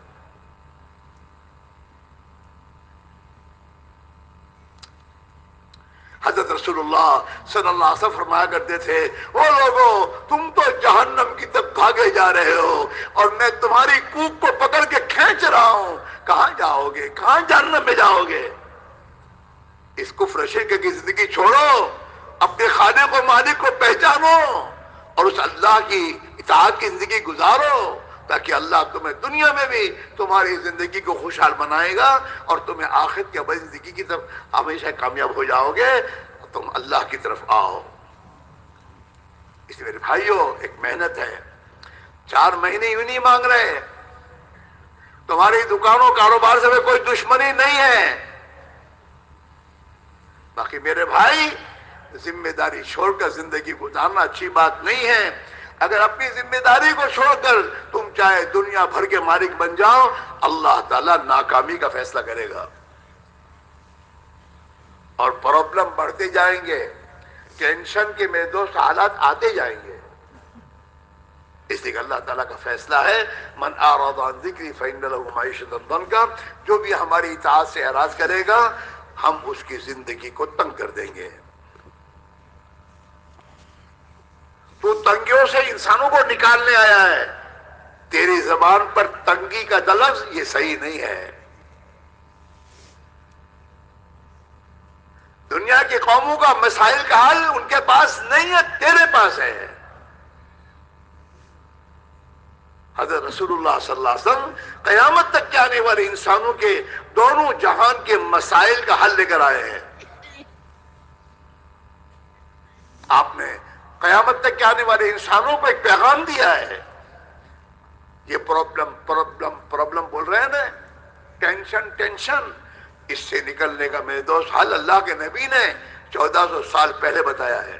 حضرت رسول اللہ صلی اللہ علیہ وسلم فرمایا کرتے تھے او لوگو تم تو جہنم کی طرف بھاگے جا رہے ہو اور میں تمہاری کوک کو پکڑ کے کھینچ رہا ہوں. کہاں جاؤ گے، کہاں جہنم میں جاؤ گے. اس کفر شرک کی زندگی چھوڑو، اپنے خالق و مالک کو پہچانو اور اس اللہ کی اطاعت کی زندگی گزارو، تاکہ اللہ تمہیں دنیا میں بھی تمہاری زندگی کو خوشحال بنائے گا اور تمہیں آخرت کی ابدی زندگی کی طرف ہمیشہ کامیاب ہو جاؤ گے. تم اللہ کی طرف آؤ. اس لیے میرے بھائیوں ایک محنت ہے. چار مہینے یوں نہیں مانگ رہے. تمہاری دکانوں کاروبار سے کوئی دشمنی نہیں ہے. باقی میرے بھائی ذمہ داری چھوڑ کر زندگی گزارنا اچھی بات نہیں ہے. اگر اپنی ذمہ داری کو چھوڑ کر تم چاہے دنیا بھر کے مالک بن جاؤ، اللہ تعالیٰ ناکامی کا فیصلہ کرے گا اور پرابلم بڑھتے جائیں گے. ٹینشن کے میرے دوست حالات آتے جائیں گے. اس لیے اللہ تعالیٰ کا فیصلہ ہے من اعرض عن ذکری فإن له معیشۃ ضنکا، جو بھی ہماری اطاعت سے اعراض کرے گا ہم اس کی زندگی کو تنگ کر دیں گے. تو تنگیوں سے انسانوں کو نکالنے آیا ہے. تیری زبان پر تنگی کا لفظ یہ صحیح نہیں ہے. دنیا کی قوموں کا مسائل کا حل ان کے پاس نہیں ہے، تیرے پاس ہے. حضرت رسول اللہ صلی اللہ علیہ وسلم قیامت تک کے آنے والے انسانوں کے دونوں جہان کے مسائل کا حل لے کر آئے ہیں. آپ نے قیامت تک کے آنے والے انسانوں کو ایک پیغام دیا ہے. یہ پرابلم پرابلم پرابلم بول رہے ہیں نا، ٹینشن ٹینشن، اس سے نکلنے کا میرے دوست حل اللہ کے نبی نے چودہ سو سال پہلے بتایا ہے.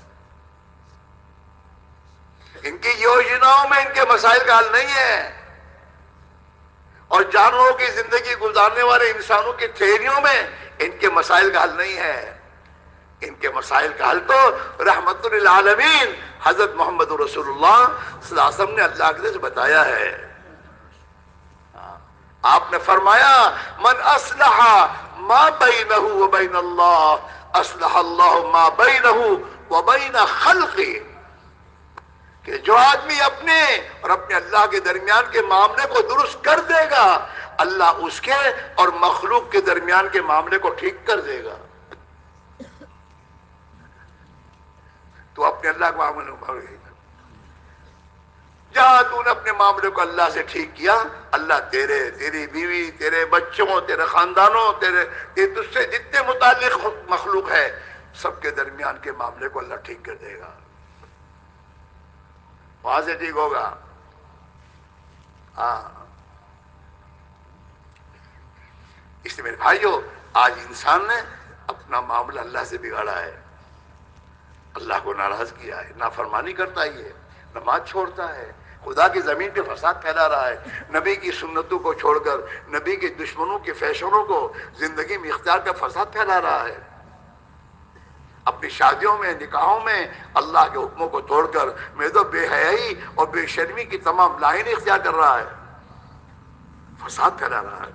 ان کی یوجناؤں میں ان کے مسائل کا حل نہیں ہے، اور جانوروں کی زندگی گزارنے والے انسانوں کی تھیریوں میں ان کے مسائل کا حل نہیں ہے. ان کے مسائل کا حل تو رحمت للعالمین حضرت محمد رسول اللہ صلی اللہ علیہ وسلم نے اللہ کی طرف سے بتایا ہے. آپ نے فرمایا من اصلح ما بینہ وبین اللہ اصلح اللہ ما بینہ وبین خلقہ، کہ جو آدمی اپنے اور اپنے اللہ کے درمیان کے معاملے کو درست کر دے گا اللہ اس کے اور مخلوق کے درمیان کے معاملے کو ٹھیک کر دے گا. اپنے اللہ کو معاملے میں جہاں تو نے اپنے معاملے کو اللہ سے ٹھیک کیا، اللہ تیرے، تیری بیوی، تیرے بچوں، تیرے خاندانوں، تیرے تجھ سے جتنے متعلق مخلوق ہے سب کے درمیان کے معاملے کو اللہ ٹھیک کر دے گا، وہاں سے ٹھیک ہوگا۔ ہاں اس لیے میرے بھائیو، آج انسان نے اپنا معاملہ اللہ سے بگاڑا ہے، اللہ کو ناراض کیا ہے، نافرمانی کرتا ہی ہے، نماز چھوڑتا ہے، خدا کی زمین پہ فساد پھیلا رہا ہے، نبی کی سنتوں کو چھوڑ کر نبی کے دشمنوں کے فیشنوں کو زندگی میں اختیار کر فساد پھیلا رہا ہے، اپنی شادیوں میں، نکاحوں میں اللہ کے حکموں کو توڑ کر میں تو بے حیائی اور بے شرمی کی تمام لائن اختیار کر رہا ہے، فساد پھیلا رہا ہے۔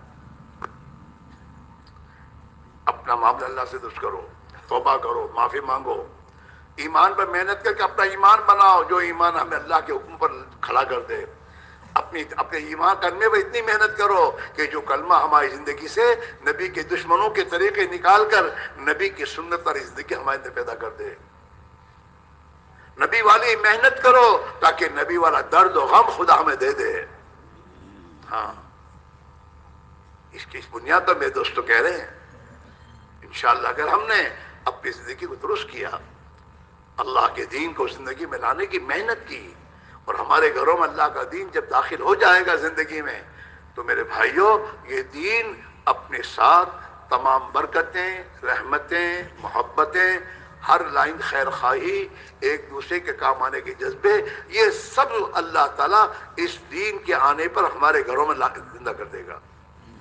اپنا معاملہ اللہ سے درست کرو، توبہ کرو، معافی مانگو، ایمان پر محنت کر کے اپنا ایمان بناؤ، جو ایمان ہمیں اللہ کے حکم پر کھڑا کر دے، اپنی اپنے ایمان کرنے میں اتنی محنت کرو کہ جو کلمہ ہماری زندگی سے نبی کے دشمنوں کے طریقے نکال کر نبی کی سنت پر زندگی ہمارے اندر پیدا کر دے، نبی والی محنت کرو تاکہ نبی والا درد و غم خدا ہمیں دے دے۔ ہاں اس کی اس بنیاد پر میرے دوستوں کہہ رہے ہیں انشاءاللہ اگر ہم نے اپنی زندگی کو درست کیا، اللہ کے دین کو زندگی میں لانے کی محنت کی، اور ہمارے گھروں میں اللہ کا دین جب داخل ہو جائے گا زندگی میں، تو میرے بھائیوں یہ دین اپنے ساتھ تمام برکتیں، رحمتیں، محبتیں، ہر لائن خیر خواہی، ایک دوسرے کے کام آنے کے جذبے، یہ سب اللہ تعالیٰ اس دین کے آنے پر ہمارے گھروں میں لا کے زندہ کر دے گا۔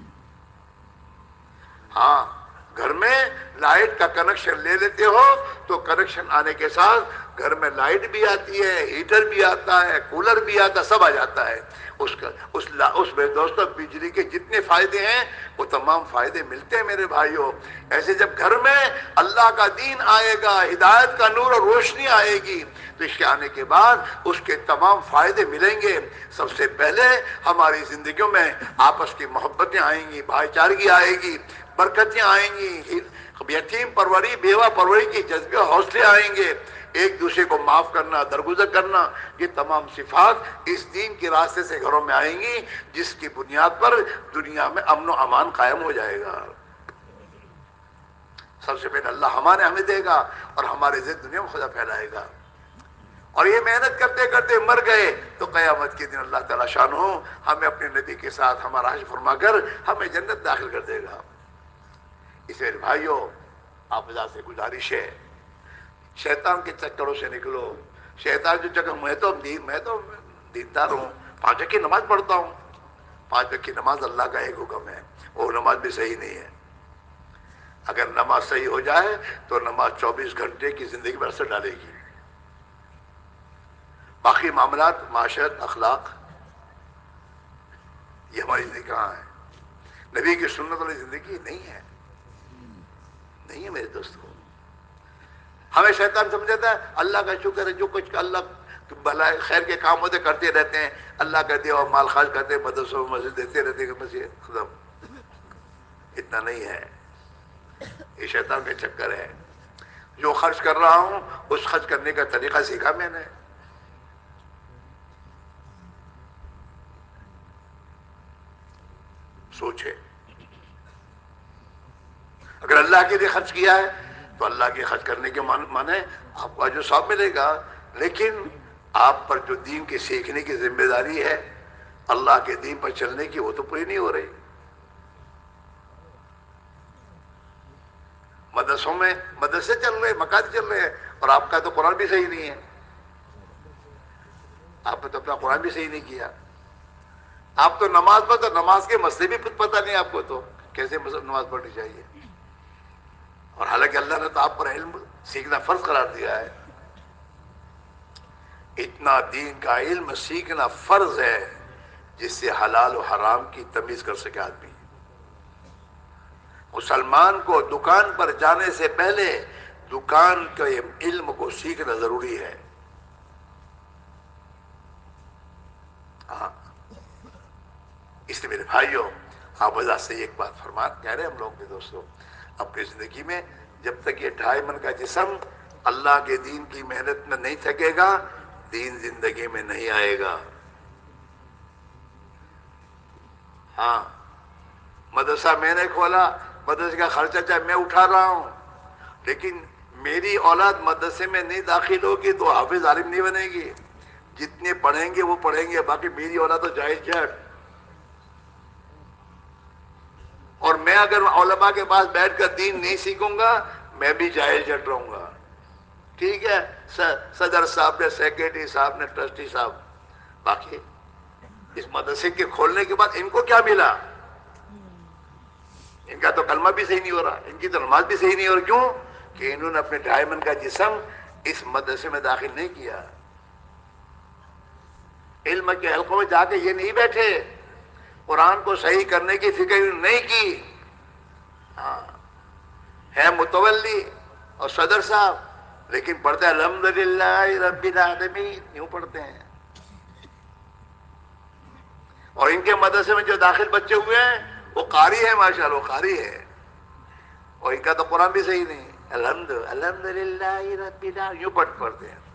ہاں گھر میں لائٹ کا کنیکشن لے لیتے ہو تو کنیکشن آنے کے ساتھ گھر میں لائٹ بھی آتی ہے، ہیٹر بھی آتا ہے، کولر بھی آتا ہے، سب آ جاتا ہے۔ اس کا اس اس میں دوستوں بجلی کے جتنے فائدے ہیں وہ تمام فائدے ملتے ہیں میرے بھائیوں۔ ایسے جب گھر میں اللہ کا دین آئے گا، ہدایت کا نور اور روشنی آئے گی، تو اس کے آنے کے بعد اس کے تمام فائدے ملیں گے۔ سب سے پہلے ہماری زندگیوں میں آپس کی محبتیں آئیں گی، بھائی چارگی آئے گی، برکتیں آئیں گی، یتیم پروری، بیوہ پروری کی جذبے حوصلے آئیں گے، ایک دوسرے کو معاف کرنا، درگزر کرنا، یہ تمام صفات اس دین کے راستے سے گھروں میں آئیں گی، جس کی بنیاد پر دنیا میں امن و امان قائم ہو جائے گا۔ سب سے پہلے اللہ ہمارے ہمیں دے گا اور ہمارے ذریعے دنیا میں خدا پھیلائے گا، اور یہ محنت کرتے کرتے مر گئے تو قیامت کے دن اللہ تعالیٰ شان ہو ہمیں اپنے نبی کے ساتھ ہمارا حشر فرما کر ہمیں جنت داخل کر دے گا۔ اس لیے بھائیوں آپ سے گزارش ہے، شیطان کے چکروں سے نکلو۔ شیطان جو چکر، میں تو دین میں تو دیندار ہوں، پانچ وقت کی نماز پڑھتا ہوں، پانچ وقت کی نماز اللہ کا ایک حکم ہے، وہ نماز بھی صحیح نہیں ہے۔ اگر نماز صحیح ہو جائے تو نماز چوبیس گھنٹے کی زندگی میں اثر ڈالے گی، باقی معاملات، معاشرت، اخلاق، یہ ہماری زندگی کہاں ہے؟ نبی کی سنت والی زندگی نہیں ہے، نہیں ہے میرے دوستوں۔ ہمیں شیطان سمجھاتا ہے اللہ کا شکر ہے، جو کچھ اللہ بھلائی خیر کے کام ہوتے کرتے رہتے ہیں، اللہ کا دیا اور مال خرچ کرتے ہیں، مدرسوں میں مسجد دیتے رہتے ہیں، مسجد ختم۔ اتنا نہیں ہے، یہ شیطان کا چکر ہے۔ جو خرچ کر رہا ہوں اس خرچ کرنے کا طریقہ سیکھا میں نے، سوچے اگر اللہ کے لیے خرچ کیا ہے تو اللہ کے خرچ کرنے کے معنی آپ کو جو ثواب ملے گا، لیکن آپ پر جو دین کے سیکھنے کی ذمہ داری ہے، اللہ کے دین پر چلنے کی، وہ تو پوری نہیں ہو رہی۔ مدرسوں میں مدرسے چل رہے، مکاتب چل رہے ہیں، اور آپ کا تو قرآن بھی صحیح نہیں ہے، آپ نے تو اپنا قرآن بھی صحیح نہیں کیا۔ آپ تو نماز پر تو نماز کے مسئلے بھی کچھ پتہ نہیں آپ کو، تو کیسے نماز پڑھنی چاہیے؟ اور حالانکہ اللہ نے تو آپ پر علم سیکھنا فرض قرار دیا ہے۔ اتنا دین کا علم سیکھنا فرض ہے جس سے حلال و حرام کی تمیز کر سکے آدمی۔ مسلمان کو دکان پر جانے سے پہلے دکان کے علم کو سیکھنا ضروری ہے۔ ہاں اس لیے میرے بھائیوں، آپ وضاحت سے ایک بات فرما کہہ رہے ہیں ہم لوگ کے دوستوں، اپنی زندگی میں جب تک یہ ڈھائی من کا جسم اللہ کے دین کی محنت میں نہیں تھکے گا، دین زندگی میں نہیں آئے گا۔ ہاں، مدرسہ میں نے کھولا، مدرسے کا خرچہ چاہے میں اٹھا رہا ہوں، لیکن میری اولاد مدرسے میں نہیں داخل ہوگی تو حافظ عالم نہیں بنے گی۔ جتنے پڑھیں گے وہ پڑھیں گے، باقی میری اولاد تو جاہل جٹ۔ اور میں اگر علماء کے پاس بیٹھ کر دین نہیں سیکھوں گا، میں بھی جاہل جٹ رہوں گا۔ ٹھیک ہے، صدر صاحب نے، سیکریٹری صاحب نے، ٹرسٹی صاحب، باقی اس مدرسے کے کھولنے کے بعد ان کو کیا ملا؟ ان کا تو کلمہ بھی صحیح نہیں ہو رہا، ان کی تو نماز بھی صحیح نہیں ہو رہی۔ کیوں؟ کہ انہوں نے اپنے ڈائمنڈ کا جسم اس مدرسے میں داخل نہیں کیا، علم کے حلقوں میں جا کے یہ نہیں بیٹھے، قرآن کو صحیح کرنے کی فکر نہیں کی۔ ہاں، ہے متولی اور صدر صاحب، لیکن پڑھتے ہیں الحمدللہ رب العالمین، یوں پڑھتے ہیں۔ اور ان کے مدرسے میں جو داخل بچے ہوئے ہیں وہ قاری ہے، ماشاءاللہ وہ قاری ہے، اور ان کا تو قرآن بھی صحیح نہیں، الحمد الحمدللہ رب العالمین یوں پڑھ پڑھتے ہیں۔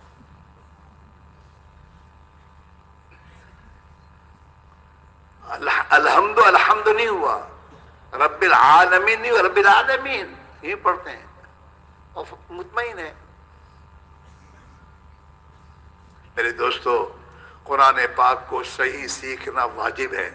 الحمد الحمد نہیں ہوا، رب العالمین نہیں ہوا، رب العالمین یہ پڑھتے ہیں اور مطمئن ہے۔ میرے دوستو، قرآن پاک کو صحیح سیکھنا واجب ہے،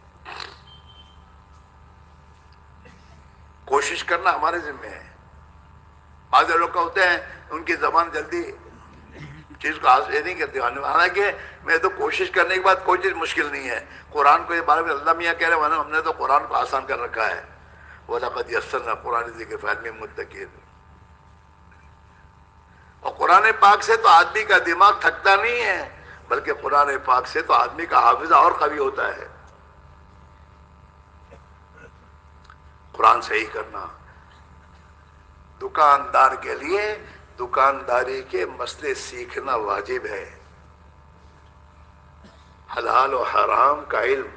کوشش کرنا ہمارے ذمہ ہے۔ بعض لوگ ہوتے ہیں ان کی زبان جلدی چیز کو حاصل نہیں کرتی، حالانکہ میں تو کوشش کرنے کے بعد کوئی چیز مشکل نہیں ہے۔ قرآن کو یہ بارے میں اللہ میاں کہہ رہے ہیں، ہم نے تو قرآن کو آسان کر رکھا ہے، وَلَقَدْ يَسَّرْنَا الْقُرْآنَ لِلذِّكْرِ فَهَلْ مِن مُدَّكِرٍ۔ اور قرآن پاک سے تو آدمی کا دماغ تھکتا نہیں ہے، بلکہ قرآن پاک سے تو آدمی کا حافظہ اور قوی ہوتا ہے۔ قرآن صحیح کرنا دکاندار کے لیے دکانداری کے مسئلے سیکھنا واجب ہے، حلال و حرام کا علم۔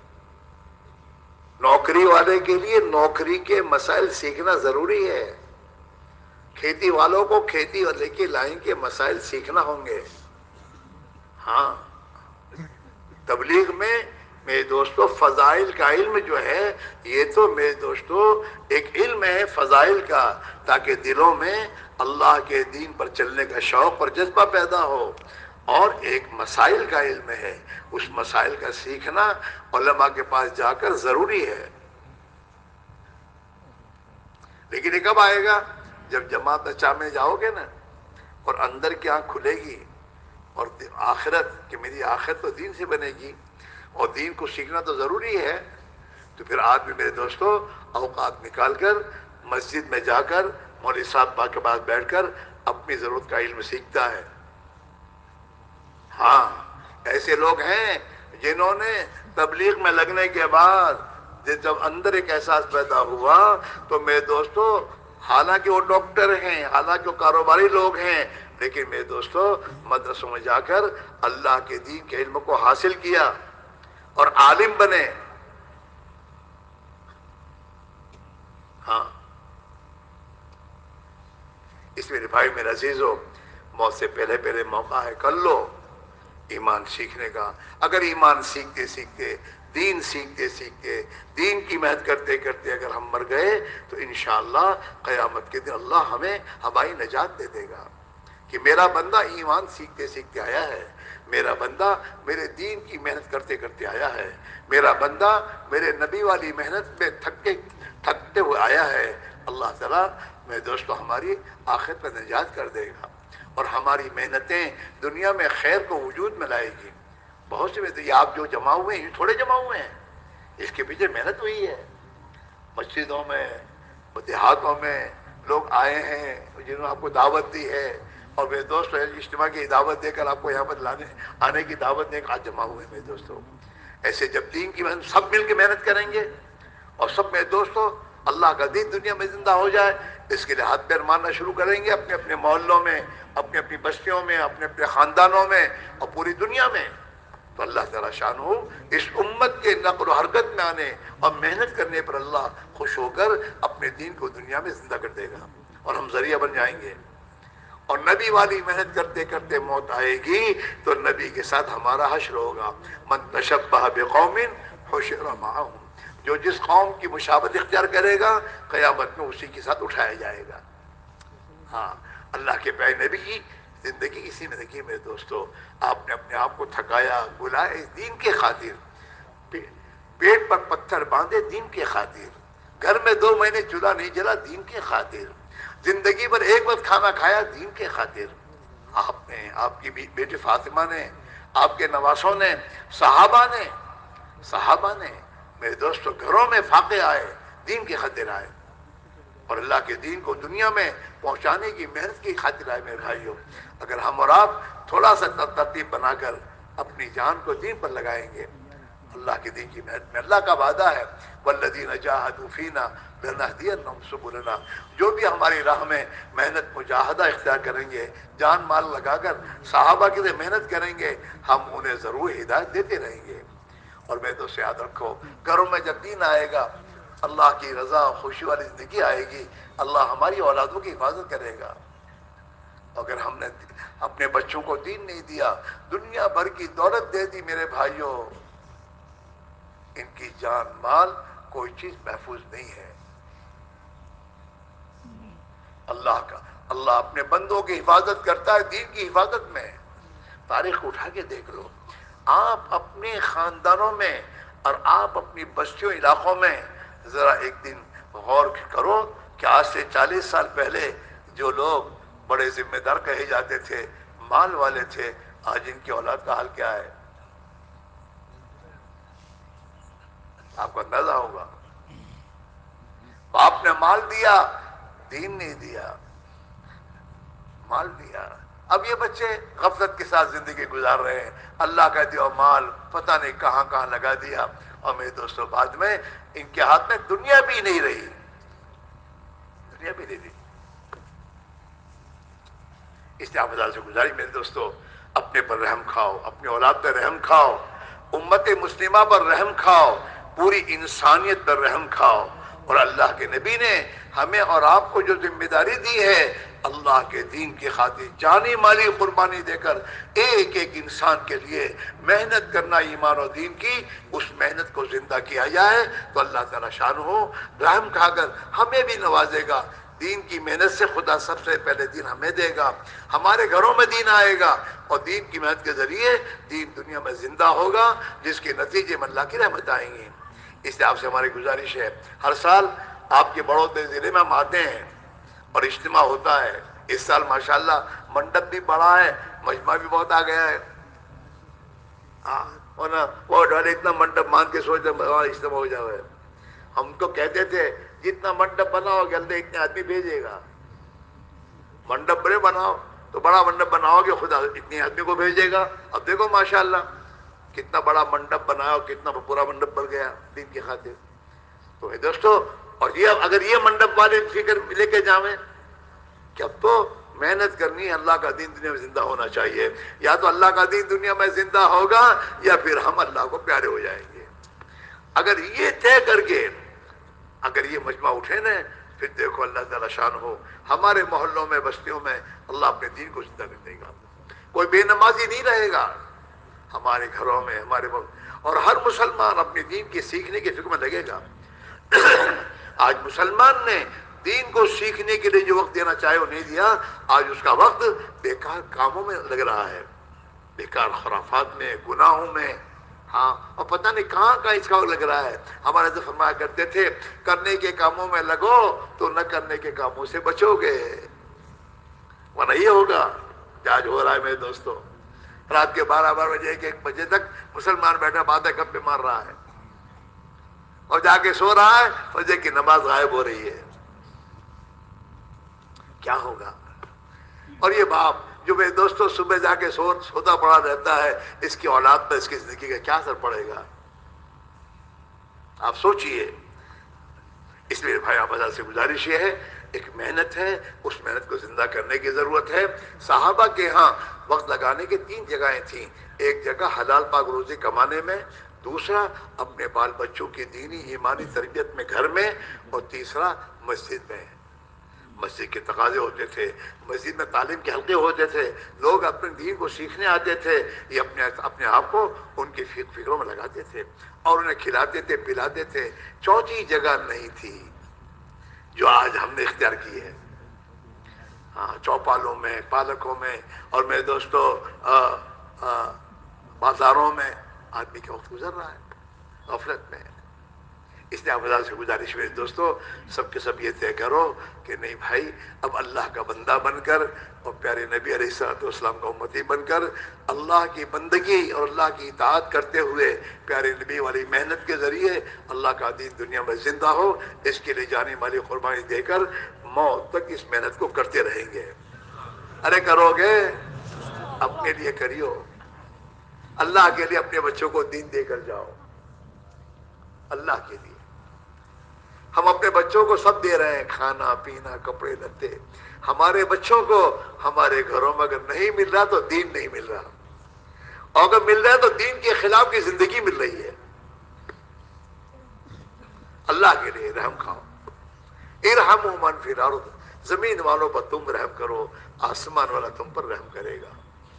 نوکری والے کے لیے نوکری کے مسائل سیکھنا ضروری ہے، کھیتی والوں کو کھیتی والے کے لائن کے مسائل سیکھنا ہوں گے۔ ہاں، تبلیغ میں میرے دوستو فضائل کا علم جو ہے، یہ تو میرے دوستو ایک علم ہے فضائل کا، تاکہ دلوں میں اللہ کے دین پر چلنے کا شوق اور جذبہ پیدا ہو۔ اور ایک مسائل کا علم ہے، اس مسائل کا سیکھنا علماء کے پاس جا کر ضروری ہے۔ لیکن یہ کب آئے گا؟ جب جماعت اچھا میں جاؤ گے نا، اور اندر کی آنکھ کھلے گی، اور آخرت کہ میری آخرت تو دین سے بنے گی، اور دین کو سیکھنا تو ضروری ہے، تو پھر آدمی میرے دوستو اوقات نکال کر مسجد میں جا کر مولوی صاحب کے پاس بیٹھ کر اپنی ضرورت کا علم سیکھتا ہے۔ ہاں، ایسے لوگ ہیں جنہوں نے تبلیغ میں لگنے کے بعد جب اندر ایک احساس پیدا ہوا تو میرے دوستو، حالانکہ وہ ڈاکٹر ہیں، حالانکہ وہ کاروباری لوگ ہیں، لیکن میرے دوستو مدرسوں میں جا کر اللہ کے دین کے علم کو حاصل کیا اور عالم بنے۔ ہاں، اس میرے بھائی میرے عزیزو، موت سے پہلے پہلے موقع ہے، کر لو ایمان سیکھنے کا۔ اگر ایمان سیکھتے سیکھتے، دین سیکھتے سیکھتے، دین کی محنت کرتے کرتے اگر ہم مر گئے تو انشاءاللہ قیامت کے دن اللہ ہمیں ہماری نجات دے دے گا، کہ میرا بندہ ایمان سیکھتے سیکھتے آیا ہے، میرا بندہ میرے دین کی محنت کرتے کرتے آیا ہے، میرا بندہ میرے نبی والی محنت میں تھکتے تھکتے ہوئے آیا ہے۔ اللہ تعالیٰ میرے دوستو ہماری آخرت میں نجات کر دے گا، اور ہماری محنتیں دنیا میں خیر کو وجود میں لائے گی۔ بہت سے میں یہ آپ جو جمع ہوئے ہیں، یہ تھوڑے جمع ہوئے ہیں، اس کے پیچھے محنت ہوئی ہے۔ مسجدوں میں، دیہاتوں میں لوگ آئے ہیں جنہوں نے آپ کو دعوت دی ہے، اور میرے دوست اجتماع کی دعوت دے کر آپ کو یہاں پر لانے آنے کی دعوت دے کر آج جمع ہوئے میرے دوستوں۔ ایسے جب دین کی محنت سب مل کے محنت کریں گے، اور سب میرے دوستوں اللہ کا دین دنیا میں زندہ ہو جائے، اس کے لیے ہاتھ پیر مارنا شروع کریں گے اپنے اپنے محلوں میں، اپنے اپنی بستیوں میں، اپنے اپنے خاندانوں میں، اور پوری دنیا میں، تو اللہ تعالیٰ شان ہو اس امت کے نقل و حرکت میں آنے اور محنت کرنے پر اللہ خوش ہو کر اپنے دین کو دنیا میں زندہ کر دے گا، اور ہم ذریعہ بن جائیں گے۔ اور نبی والی محنت کرتے کرتے موت آئے گی تو نبی کے ساتھ ہمارا حشر ہوگا. من تشبہ بقوم حشر معہم، جو جس قوم کی مشابہت اختیار کرے گا قیامت میں اسی کے ساتھ اٹھایا جائے گا. ہاں، اللہ کے پیارے نبی کی زندگی اسی میں دیکھیے میرے دوستو. آپ نے اپنے آپ کو تھکایا بلایا اس دین کے خاطر، پیٹ پر پتھر باندھے دین کے خاطر، گھر میں دو مہینے چولہا نہیں جلا دین کے خاطر، زندگی پر ایک وقت کھانا کھایا دین کے خاطر. آپ نے، آپ کی بیٹی فاطمہ نے، آپ کے نواسوں نے، صحابہ نے صحابہ نے میرے دوستو گھروں میں فاقے آئے، دین کی خاطر آئے، اور اللہ کے دین کو دنیا میں پہنچانے کی محنت کی خاطر آئے. میرے بھائیوں، اگر ہم اور آپ تھوڑا سا ترتیب بنا کر اپنی جان کو دین پر لگائیں گے، اللہ کے دین کی محنت میں، اللہ کا وعدہ ہے والذین جاہدوا فینا لنہدینہم سبلنا، جو بھی ہماری راہ میں محنت مجاہدہ اختیار کریں گے، جان مال لگا کر صحابہ کے لیے محنت کریں گے، ہم انہیں ضرور ہدایت دیتے رہیں گے. اور میں تو یاد رکھو، گھروں میں جب دین آئے گا، اللہ کی رضا خوشی والی زندگی آئے گی، اللہ ہماری اولادوں کی حفاظت کرے گا. اگر ہم نے اپنے بچوں کو دین نہیں دیا، دنیا بھر کی دولت دے دی میرے بھائیوں، ان کی جان مال کوئی چیز محفوظ نہیں ہے. اللہ کا اللہ اپنے بندوں کی حفاظت کرتا ہے دین کی حفاظت میں. تاریخ اٹھا کے دیکھ لو، آپ اپنے خاندانوں میں اور آپ اپنی بستیوں علاقوں میں ذرا ایک دن غور کرو کہ آج سے چالیس سال پہلے جو لوگ بڑے ذمہ دار کہے جاتے تھے، مال والے تھے، آج ان کی اولاد کا حال کیا ہے؟ آپ کو اندازہ ہوگا. آپ نے مال دیا، دین نہیں دیا. مال دیا، اب یہ بچے غفلت کے ساتھ زندگی گزار رہے ہیں، اللہ کا دیا مال پتہ نہیں کہاں کہاں لگا دیا. اور میرے دوستوں بعد میں ان کے ہاتھ میں دنیا بھی نہیں رہی، دنیا بھی نہیں رہی. اس لیے آپ سے گزارش میرے دوستو، اپنے پر رحم کھاؤ، اپنی اولاد پر رحم کھاؤ، امت مسلمہ پر رحم کھاؤ، پوری انسانیت پر رحم کھاؤ. اور اللہ کے نبی نے ہمیں اور آپ کو جو ذمہ داری دی ہے، اللہ کے دین کی خاطر جانی مالی قربانی دے کر ایک ایک انسان کے لیے محنت کرنا، ایمان و دین کی اس محنت کو زندہ کیا جائے تو اللہ تعالیٰ شان ہو رحم کھا کر ہمیں بھی نوازے گا. دین کی محنت سے خدا سب سے پہلے دین ہمیں دے گا، ہمارے گھروں میں دین آئے گا، اور دین کی محنت کے ذریعے دین دنیا میں زندہ ہوگا، جس کے نتیجے میں اللہ کی رحمت آئیں گی. اس لیے آپ سے ہماری گزارش ہے، ہر سال آپ کے بڑودری ضلع میں ہم آتے ہیں اور اجتماع ہوتا ہے. اس سال ماشاءاللہ منڈپ بھی بڑا ہے، مجمع بھی بہت آ گیا ہے. ہاں، اور نا وہ ڈالے اتنا منڈپ مان کے سوچتے اجتماع ہو جاوے. ہم تو کہتے تھے جتنا منڈپ بناؤ گے اللہ اتنے آدمی بھیجے گا. منڈپ بڑے بناؤ تو بڑا منڈپ بناؤ گے خدا اتنے آدمی کو بھیجے گا. اب دیکھو ماشاءاللہ کتنا بڑا منڈپ بنایا، کتنا پورا منڈپ بڑھ گیا دین کی خاطر. تو اے دوستو، اور یہ اگر یہ منڈپ والے فکر لے کے جاویں کہ اب تو محنت کرنی ہے، اللہ کا دین دنیا میں زندہ ہونا چاہیے، یا تو اللہ کا دین دنیا میں زندہ ہوگا یا پھر ہم اللہ کو پیارے ہو جائیں گے. اگر یہ طے کر کے اگر یہ مجمع اٹھے نا، پھر دیکھو اللہ تعالیٰ شان ہو ہمارے محلوں میں بستیوں میں اللہ اپنے دین کو زندہ کر دے گا. کوئی بے نمازی نہیں رہے گا ہمارے گھروں میں، ہمارے ملک، اور ہر مسلمان اپنے دین کے سیکھنے کی فکر میں لگے گا. آج مسلمان نے دین کو سیکھنے کے لیے جو وقت دینا چاہے وہ نہیں دیا. آج اس کا وقت بیکار کاموں میں لگ رہا ہے، بیکار خرافات میں، گناہوں میں، ہاں، اور پتہ نہیں کہاں کہاں اس کا وقت لگ رہا ہے. ہمارے تو فرمایا کرتے تھے کرنے کے کاموں میں لگو تو نہ کرنے کے کاموں سے بچو گے، ورنہ یہ ہوگا آج ہو رہا ہے میرے دوستوں. رات کے بارہ بارہ بجے ایک ایک بجے تک مسلمان بیٹھا باتیں گپے مار رہا ہے اور جا کے سو رہا ہے، فجر کی نماز غائب ہو رہی ہے. کیا ہوگا؟ اور یہ باپ جو میرے دوستوں صبح جا کے سو سوتا پڑا رہتا ہے، اس کی اولاد پر اس کی زندگی کا کیا اثر پڑے گا؟ آپ سوچئے. اس لیے بھائی آپ سے گزارش یہ ہے، ایک محنت ہے، اس محنت کو زندہ کرنے کی ضرورت ہے. صحابہ کے ہاں وقت لگانے کی تین جگہیں تھیں. ایک جگہ حلال پاک روزی کمانے میں، دوسرا اپنے بال بچوں کی دینی ایمانی تربیت میں گھر میں، اور تیسرا مسجد میں. مسجد کے تقاضے ہوتے تھے، مسجد میں تعلیم کے حلقے ہوتے تھے، لوگ اپنے دین کو سیکھنے آتے تھے، یہ اپنے اپنے آپ کو ان کی فکروں میں لگاتے تھے اور انہیں کھلاتے تھے پلاتے تھے۔ چوتھی جگہ نہیں تھی جو آج ہم نے اختیار کی ہے، ہاں چوپالوں میں، پالکوں میں، اور میرے دوستو آ آ بازاروں میں آدمی کا وقت گزر رہا ہے غفلت میں۔ اس لیے آپ سے گزارش میرے دوستو، سب کے سب یہ طے کرو کہ نہیں بھائی، اب اللہ کا بندہ بن کر اور پیارے نبی علیہ الصلوۃ والسلام کا امتی بن کر اللہ کی بندگی اور اللہ کی اطاعت کرتے ہوئے پیارے نبی والی محنت کے ذریعے اللہ کا دین دنیا میں زندہ ہو، اس کے لیے جانے والی قربانی دے کر موت تک اس محنت کو کرتے رہیں گے۔ ارے کرو گے؟ اپنے لیے کریو، اللہ کے لیے اپنے بچوں کو دین دے کر جاؤ، اللہ کے لیے۔ ہم اپنے بچوں کو سب دے رہے ہیں، کھانا پینا کپڑے لتے، ہمارے بچوں کو ہمارے گھروں میں اگر نہیں مل رہا تو دین نہیں مل رہا، اور اگر مل رہا ہے تو دین کے خلاف کی زندگی مل رہی ہے۔ اللہ کے لیے رحم کھاؤ، ارحموا من فی الارض، زمین والوں پر تم رحم کرو، آسمان والا تم پر رحم کرے گا۔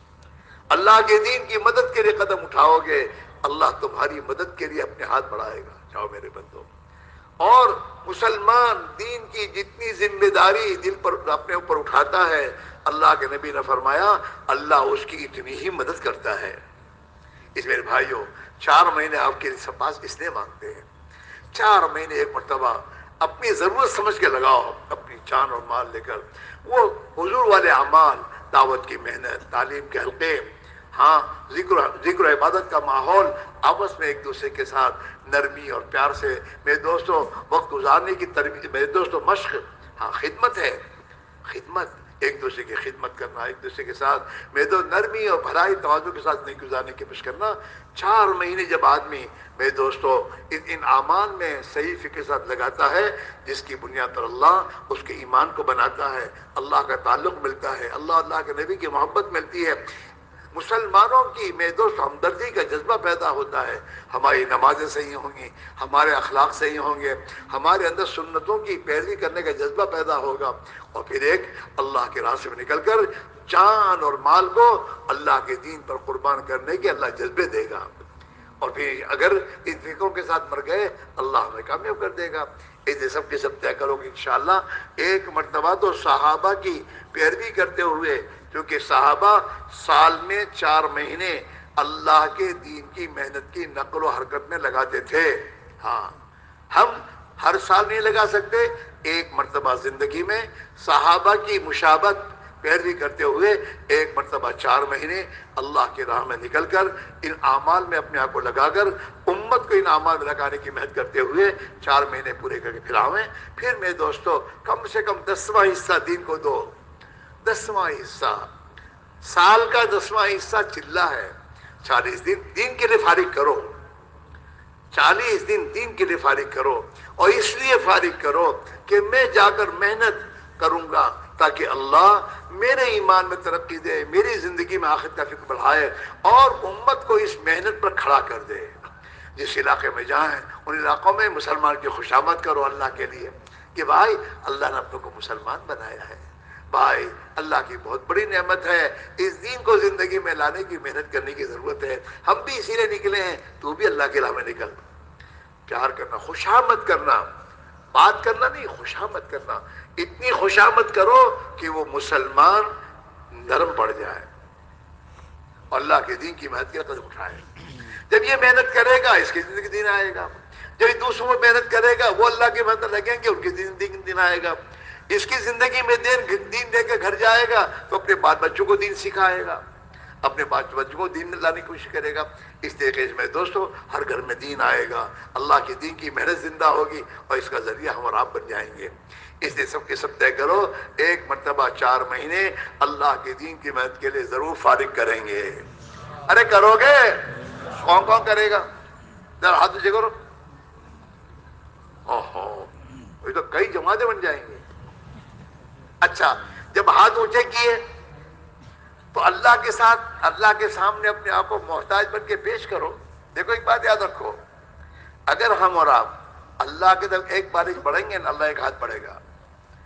اللہ کے دین کی مدد کے لیے قدم اٹھاؤ گے، اللہ تمہاری مدد کے لیے اپنے ہاتھ بڑھائے گا۔ جاؤ میرے بندو، اور مسلمان دین کی جتنی ذمہ داری دل پر اپنے اوپر اٹھاتا ہے، اللہ کے نبی نے فرمایا اللہ اس کی اتنی ہی مدد کرتا ہے۔ اس میرے بھائیوں، چار مہینے آپ کے پاس اس لیے مانگتے ہیں، چار مہینے ایک مرتبہ اپنی ضرورت سمجھ کے لگاؤ، اپنی جان اور مال لے کر، وہ حضور والے اعمال، دعوت کی محنت، تعلیم کے حلقے، ہاں ذکر ذکر عبادت کا ماحول، آپس میں ایک دوسرے کے ساتھ نرمی اور پیار سے میرے دوستوں وقت گزارنے کی تربیت، میرے دوستوں مشق، ہاں خدمت ہے، خدمت، ایک دوسرے کی خدمت کرنا، ایک دوسرے کے ساتھ میرے دوست نرمی اور بھلائی تواضع کے ساتھ نہیں گزارنے کی کوشش کرنا۔ چار مہینے جب آدمی میرے دوستوں ان ان اعمال میں صحیح فکر کے ساتھ لگاتا ہے، جس کی بنیاد پر اللہ اس کے ایمان کو بناتا ہے، اللہ کا تعلق ملتا ہے، اللہ اللہ کے نبی کی محبت ملتی ہے، مسلمانوں کی میرے دوست ہمدردی کا جذبہ پیدا ہوتا ہے، ہماری نمازیں صحیح ہوں گی، ہمارے اخلاق صحیح ہوں گے، ہمارے اندر سنتوں کی پیروی کرنے کا جذبہ پیدا ہوگا، اور پھر ایک اللہ کے راستے میں نکل کر جان اور مال کو اللہ کے دین پر قربان کرنے کے اللہ جذبے دے گا، اور پھر اگر ان فکروں کے ساتھ مر گئے اللہ ہمیں کامیاب کر دے گا۔ ایسے سب کے سب طے کرو گے انشاءاللہ۔ ایک مرتبہ تو صحابہ کی پیروی کرتے ہوئے، کیونکہ صحابہ سال میں چار مہینے اللہ کے دین کی محنت کی نقل و حرکت میں لگاتے تھے، ہاں ہم ہر سال نہیں لگا سکتے، ایک مرتبہ زندگی میں صحابہ کی مشابہت پیروی کرتے ہوئے ایک مرتبہ چار مہینے اللہ کی راہ میں نکل کر ان اعمال میں اپنے آپ کو لگا کر امت کو ان اعمال میں لگانے کی محنت کرتے ہوئے چار مہینے پورے کر کے پھر آویں۔ پھر میرے دوستو کم سے کم دسواں حصہ دین کو دو، دسواں حصہ، سال کا دسواں حصہ چلہ ہے، چالیس دن دین کے لیے فارغ کرو، چالیس دن دین کے لیے فارغ کرو، اور اس لیے فارغ کرو کہ میں جا کر محنت کروں گا تاکہ اللہ میرے ایمان میں ترقی دے، میری زندگی میں آخرت کا فکر بڑھائے، اور امت کو اس محنت پر کھڑا کر دے۔ جس علاقے میں جائیں ان علاقوں میں مسلمان کی خوشامد کرو اللہ کے لیے کہ بھائی اللہ نے اپنے کو مسلمان بنایا ہے، بھائی اللہ کی بہت بڑی نعمت ہے، اس دین کو زندگی میں لانے کی محنت کرنے کی ضرورت ہے، ہم بھی اسی لیے نکلے ہیں، تو بھی اللہ کے راہ میں نکل۔ پیار کرنا، خوشامد کرنا، بات کرنا نہیں، خوشامد کرنا، اتنی خوشامد کرو کہ وہ مسلمان نرم پڑ جائے اور اللہ کے دین کی محنت کے قدم اٹھائے۔ جب یہ محنت کرے گا اس کی زندگی دین آئے گا، جب یہ دوسروں میں محنت کرے گا وہ اللہ کی محنت لگیں گے، ان کی زندگی دین آئے گا، اس کی زندگی میں دین دین دے کے گھر جائے گا تو اپنے بال بچوں کو دین سکھائے گا، اپنے بچوں کو دین میں لانے کی کوشش کرے گا۔ اس طریقے سے میں دوستو ہر گھر میں دین آئے گا، اللہ کے دین کی محنت زندہ ہوگی، اور اس کا ذریعہ ہم اور آپ بن جائیں گے۔ اس لیے سب کے سب طے کرو ایک مرتبہ چار مہینے اللہ کے دین کی محنت کے لیے ضرور فارغ کریں گے۔ ارے کرو گے؟ کون کون کرے گا؟ ذرا ہاتھ اونچے کرو۔ اوہو، یہ تو کئی جماعتیں بن جائیں گے۔ اچھا، جب ہاتھ اونچے کیے تو اللہ کے ساتھ اللہ کے سامنے اپنے آپ کو محتاج بن کے پیش کرو۔ دیکھو ایک بات یاد رکھو، اگر ہم اور آپ اللہ کی طرف ایک بارش بڑھیں گے نا اللہ ایک ہاتھ بڑھے گا،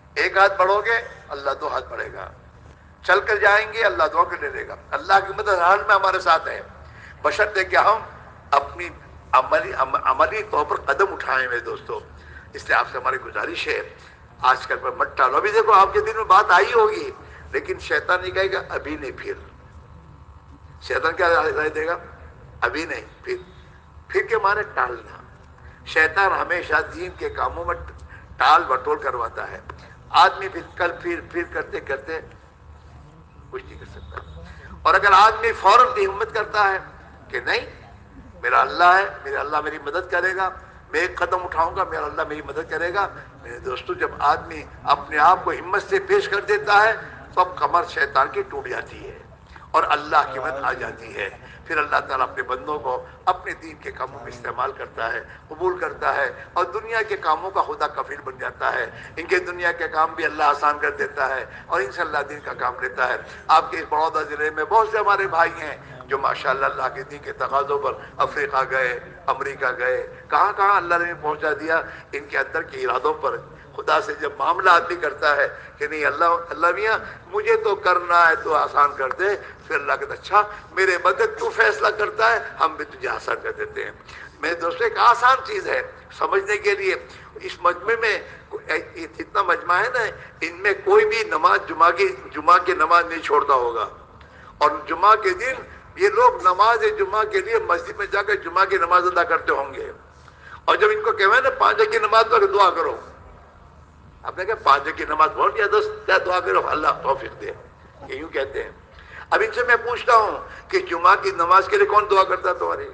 ایک ہاتھ بڑھو گے اللہ دو ہاتھ بڑھے گا، چل کر جائیں گے اللہ دعا کر لے لے گا۔ اللہ کی مدد ہر حال میں ہمارے ساتھ ہے، بشرطے کہ ہم اپنی عملی عملی طور پر قدم اٹھائیں میرے دوستو۔ اس لیے آپ سے ہماری گزارش ہے آج کل پر مت ٹالو۔ ابھی دیکھو آپ کے دل میں بات آئی ہوگی، لیکن شیطان نہیں کہے گا ابھی نہیں، پھر شیطان کیا رائے دے گا؟ ابھی نہیں، پھر پھر کے معنی ٹالنا۔ شیطان ہمیشہ دین کے کاموں میں ٹال بٹول کرواتا ہے، آدمی پھر کل پھر پھر کرتے کرتے کچھ نہیں کر سکتا۔ اور اگر آدمی فوراً کی ہمت کرتا ہے کہ نہیں میرا اللہ ہے، میرا اللہ میری مدد کرے گا، میں ایک قدم اٹھاؤں گا میرا اللہ میری مدد کرے گا، میرے دوستو جب آدمی اپنے آپ کو ہمت سے پیش کر دیتا ہے تو اب کمر شیطان کی ٹوٹ جاتی ہے اور اللہ کی مدد آ جاتی ہے۔ پھر اللہ تعالیٰ اپنے بندوں کو اپنے دین کے کاموں میں استعمال کرتا ہے، قبول کرتا ہے، اور دنیا کے کاموں کا خدا کفیل بن جاتا ہے۔ ان کے دنیا کے کام بھی اللہ آسان کر دیتا ہے اور ان سے اللہ دین کا کام لیتا ہے۔ آپ کے اس بڑودہ ضلع میں بہت سے ہمارے بھائی ہیں جو ماشاءاللہ اللہ کے دین کے تقاضوں پر افریقہ گئے، امریکہ گئے، کہاں کہاں اللہ نے پہنچا دیا ان کے اندر کے ارادوں پر۔ خدا سے جب معاملہ آدمی کرتا ہے کہ نہیں اللہ اللہ میاں مجھے تو کرنا ہے تو آسان کر دے، پھر اللہ کہتا اچھا میرے بدل تو فیصلہ کرتا ہے ہم بھی تجھے آسان کر دیتے ہیں۔ میرے دوستو ایک آسان چیز ہے سمجھنے کے لیے۔ اس مجمع میں اتنا مجمع ہے نا، ان میں کوئی بھی نماز جمعہ کی جمعہ کی نماز نہیں چھوڑتا ہوگا، اور جمعہ کے دن یہ لوگ نماز جمعہ کے لیے مسجد میں جا کر جمعہ کی نماز ادا کرتے ہوں گے۔ اور جب ان کو کہے نا پانچ وقت کی نماز پڑھ کے دعا کرو، آپ نے کہا پانچ وقت کی نماز پڑھ یا دس کیا دعا کرو اللہ توفیق دے، یہ یوں کہتے ہیں۔ اب ان سے میں پوچھتا ہوں کہ جمعہ کی نماز کے لیے کون دعا کرتا ہے تمہاری؟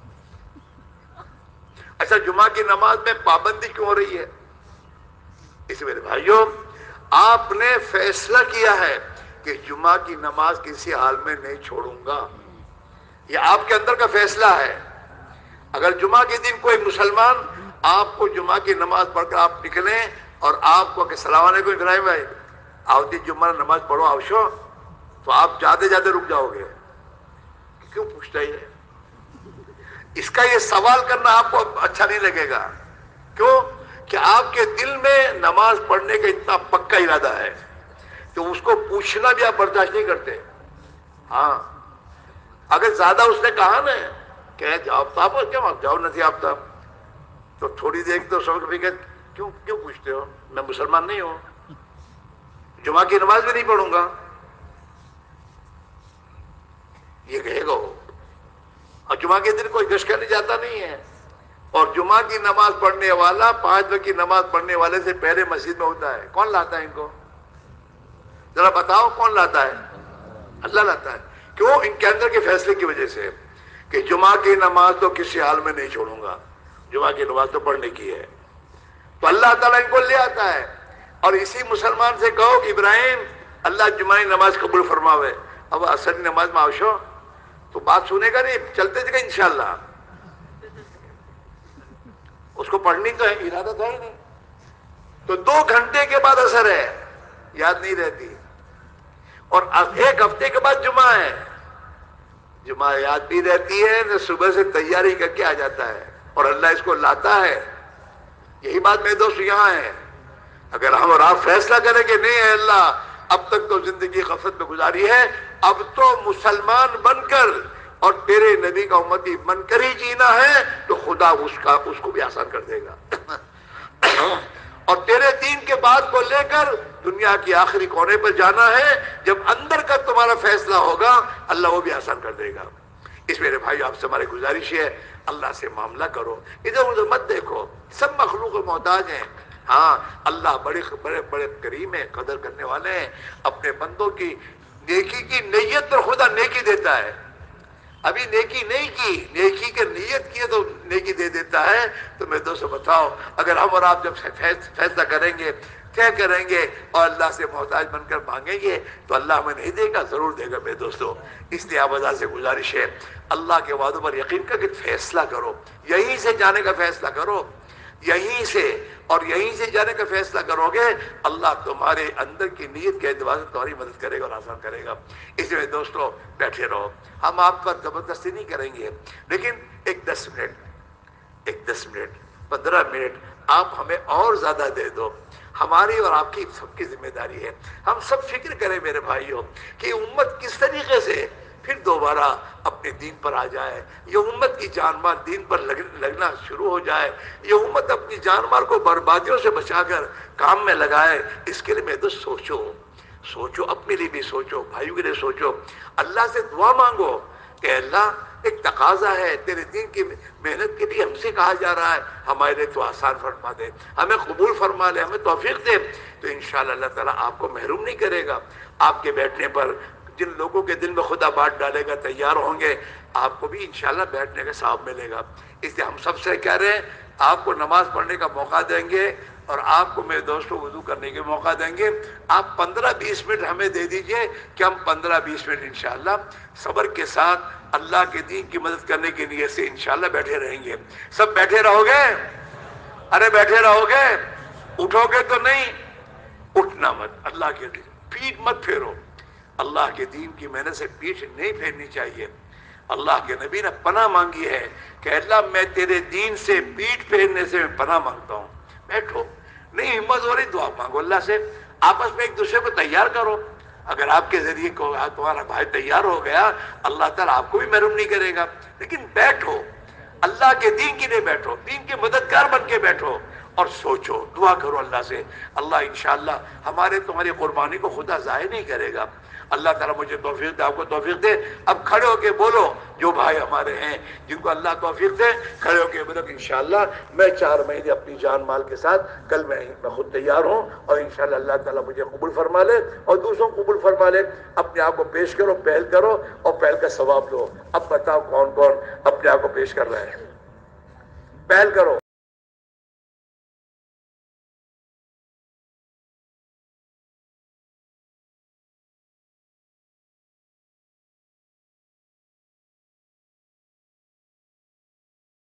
اچھا جمعہ کی نماز میں پابندی کیوں ہو رہی ہے؟ اس میرے بھائیوں آپ نے فیصلہ کیا ہے کہ جمعہ کی نماز کسی حال میں نہیں چھوڑوں گا، یہ آپ کے اندر کا فیصلہ ہے۔ اگر جمعہ کے دن کوئی مسلمان آپ کو جمعہ کی نماز پڑھ کر آپ نکلیں اور آپ کو کہ السلام علیکم ابراہیم بھائی آؤ جی جمعہ نماز پڑھو آوشو، تو آپ جاتے جاتے رک جاؤ گے۔ کیوں پوچھتا ہے؟ اس کا یہ سوال کرنا آپ کو اچھا نہیں لگے گا، کیوں کہ آپ کے دل میں نماز پڑھنے کا اتنا پکا ارادہ ہے کہ اس کو پوچھنا بھی آپ برداشت نہیں کرتے۔ ہاں اگر زیادہ اس نے کہا نا کہ جاؤ تاب کیوں آپ جاؤ نہیں آفتاب، تو تھوڑی دیر تو سب بھی کہتے کیوں کیوں پوچھتے ہو، میں مسلمان نہیں ہوں، جمعہ کی نماز بھی نہیں پڑھوں گا، یہ کہے گا وہ۔ اور جمعہ کے دن کوئی گشت کرنے جاتا نہیں ہے، اور جمعہ کی نماز پڑھنے والا پانچ وقت کی نماز پڑھنے والے سے پہلے مسجد میں ہوتا ہے۔ کون لاتا ہے ان کو؟ ذرا بتاؤ کون لاتا ہے؟ اللہ لاتا ہے۔ کیوں؟ ان کے اندر کے فیصلے کی وجہ سے کہ جمعہ کی نماز تو کسی حال میں نہیں چھوڑوں گا، جمعہ کی نماز تو پڑھنے کی ہے، تو اللہ تعالیٰ ان کو لے آتا ہے۔ اور اسی مسلمان سے کہو کہ ابراہیم اللہ جمعہ نماز قبول فرماوے، اب اصل نماز میں آوشو تو بات سنے گا نہیں، چلتے جائے گا انشاءاللہ، اس کو پڑھنے کا ارادہ تھا ہی نہیں، تو دو گھنٹے کے بعد اثر ہے، یاد نہیں رہتی، اور ایک ہفتے کے بعد جمعہ ہے، جمعہ یاد بھی رہتی ہے نہ، صبح سے تیاری کر کے آ جاتا ہے اور اللہ اس کو لاتا ہے۔ یہی بات میرے دوست یہاں ہے، اگر ہم اور آپ فیصلہ کریں کہ نہیں ہے اللہ اب تک تو زندگی غفلت میں گزاری ہے، اب تو مسلمان بن کر اور تیرے نبی کا امتی بن کر ہی جینا ہے، تو خدا اس کا اس کو بھی آسان کر دے گا، اور تیرے دین کے بات کو لے کر دنیا کی آخری کونے پر جانا ہے، جب اندر کا تمہارا فیصلہ ہوگا اللہ وہ بھی آسان کر دے گا۔ اس میرے بھائی آپ سے ہماری گزارش ہے اللہ سے معاملہ کرو، ادھر ادھر مت دیکھو، سب مخلوق محتاج ہیں، ہاں اللہ بڑے بڑے بڑے کریم ہیں، قدر کرنے والے ہیں، اپنے بندوں کی نیکی کی نیت پر خدا نیکی دیتا ہے۔ ابھی نیکی نہیں کی، نیکی کے نیت کی تو نیکی دے دیتا ہے۔ تو میں دوستو بتاؤ اگر ہم اور آپ جب فیصلہ کریں گے، طے کریں گے اور اللہ سے محتاج بن کر مانگیں گے تو اللہ ہمیں نہیں دے گا، ضرور دے گا میرے دوستو۔ اس لیے آپ سے گزارش ہے اللہ کے وعدوں پر یقین کر کے فیصلہ کرو، یہیں سے جانے کا فیصلہ کرو، یہیں سے، اور یہیں سے جانے کا فیصلہ کرو گے اللہ تمہارے اندر کی نیت کے اعتبار سے تمہاری مدد کرے گا اور آسان کرے گا۔ اس لیے دوستو بیٹھے رہو، ہم آپ پر زبردستی نہیں کریں گے، لیکن ایک دس منٹ ایک دس منٹ پندرہ منٹ آپ ہمیں اور زیادہ دے دو، ہماری اور آپ کی سب کی ذمہ داری ہے. ہم سب فکر کریں میرے بھائیوں کہ امت کس طریقے سے پھر دوبارہ اپنے دین پر آ جائے، یہ امت کی جان مال دین پر لگنا شروع ہو جائے، یہ امت اپنی جان مال کو بربادیوں سے بچا کر کام میں لگائے. اس کے لیے میں تو سوچو سوچو اپنے لیے بھی سوچو، بھائیوں کے لیے سوچو، اللہ سے دعا مانگو کہ اللہ ایک تقاضا ہے تیرے دین کی محنت کے لیے ہم سے کہا جا رہا ہے، ہمارے لیے تو آسان فرما دے، ہمیں قبول فرما لے، ہمیں توفیق دے. تو انشاءاللہ اللہ تعالیٰ آپ کو محروم نہیں کرے گا. آپ کے بیٹھنے پر جن لوگوں کے دل میں خدا بات ڈالے گا تیار ہوں گے، آپ کو بھی انشاءاللہ بیٹھنے کا ثواب ملے گا. اس لیے ہم سب سے کہہ رہے ہیں آپ کو نماز پڑھنے کا موقع دیں گے اور آپ کو میرے دوستوں وضو کرنے کے موقع دیں گے. آپ پندرہ بیس منٹ ہمیں دے دیجئے کہ ہم پندرہ بیس منٹ انشاءاللہ صبر کے ساتھ اللہ کے دین کی مدد کرنے کی نیت سے انشاءاللہ بیٹھے رہیں گے. سب بیٹھے رہو گے؟ ارے بیٹھے رہو گے؟ اٹھو گے تو نہیں؟ اٹھنا مت. اللہ کے دین پیٹ مت پھیرو. اللہ کے دین کی محنت سے پیٹ نہیں پھیرنی چاہیے. اللہ کے نبی نے پناہ مانگی ہے کہ اللہ میں تیرے دین سے پیٹ پھیرنے سے پناہ مانگتا ہوں. بیٹھو، نہیں ہمت ہو رہی دعا مانگو اللہ سے، آپس میں ایک دوسرے کو تیار کرو. اگر آپ کے ذریعے کو تمہارا بھائی تیار ہو گیا اللہ تعالیٰ آپ کو بھی محروم نہیں کرے گا. لیکن بیٹھو، اللہ کے دین کے لیے بیٹھو، دین کے مددگار بن کے بیٹھو اور سوچو، دعا کرو اللہ سے. اللہ انشاءاللہ ہمارے تمہاری قربانی کو خدا ضائع نہیں کرے گا. اللہ تعالیٰ مجھے توفیق دے، آپ کو توفیق دے. اب کھڑے ہو کے بولو جو بھائی ہمارے ہیں جن کو اللہ توفیق دے، کھڑے ہو کے بولو کہ انشاءاللہ میں چار مہینے اپنی جان مال کے ساتھ کل میں میں خود تیار ہوں اور انشاءاللہ اللہ تعالیٰ مجھے قبول فرما لے اور دوسروں کو قبول فرما لے. اپنے آپ کو پیش کرو، پہل کرو اور پہل کا ثواب لو. اب بتاؤ کون کون اپنے آپ کو پیش کر رہے ہیں؟ پہل کرو.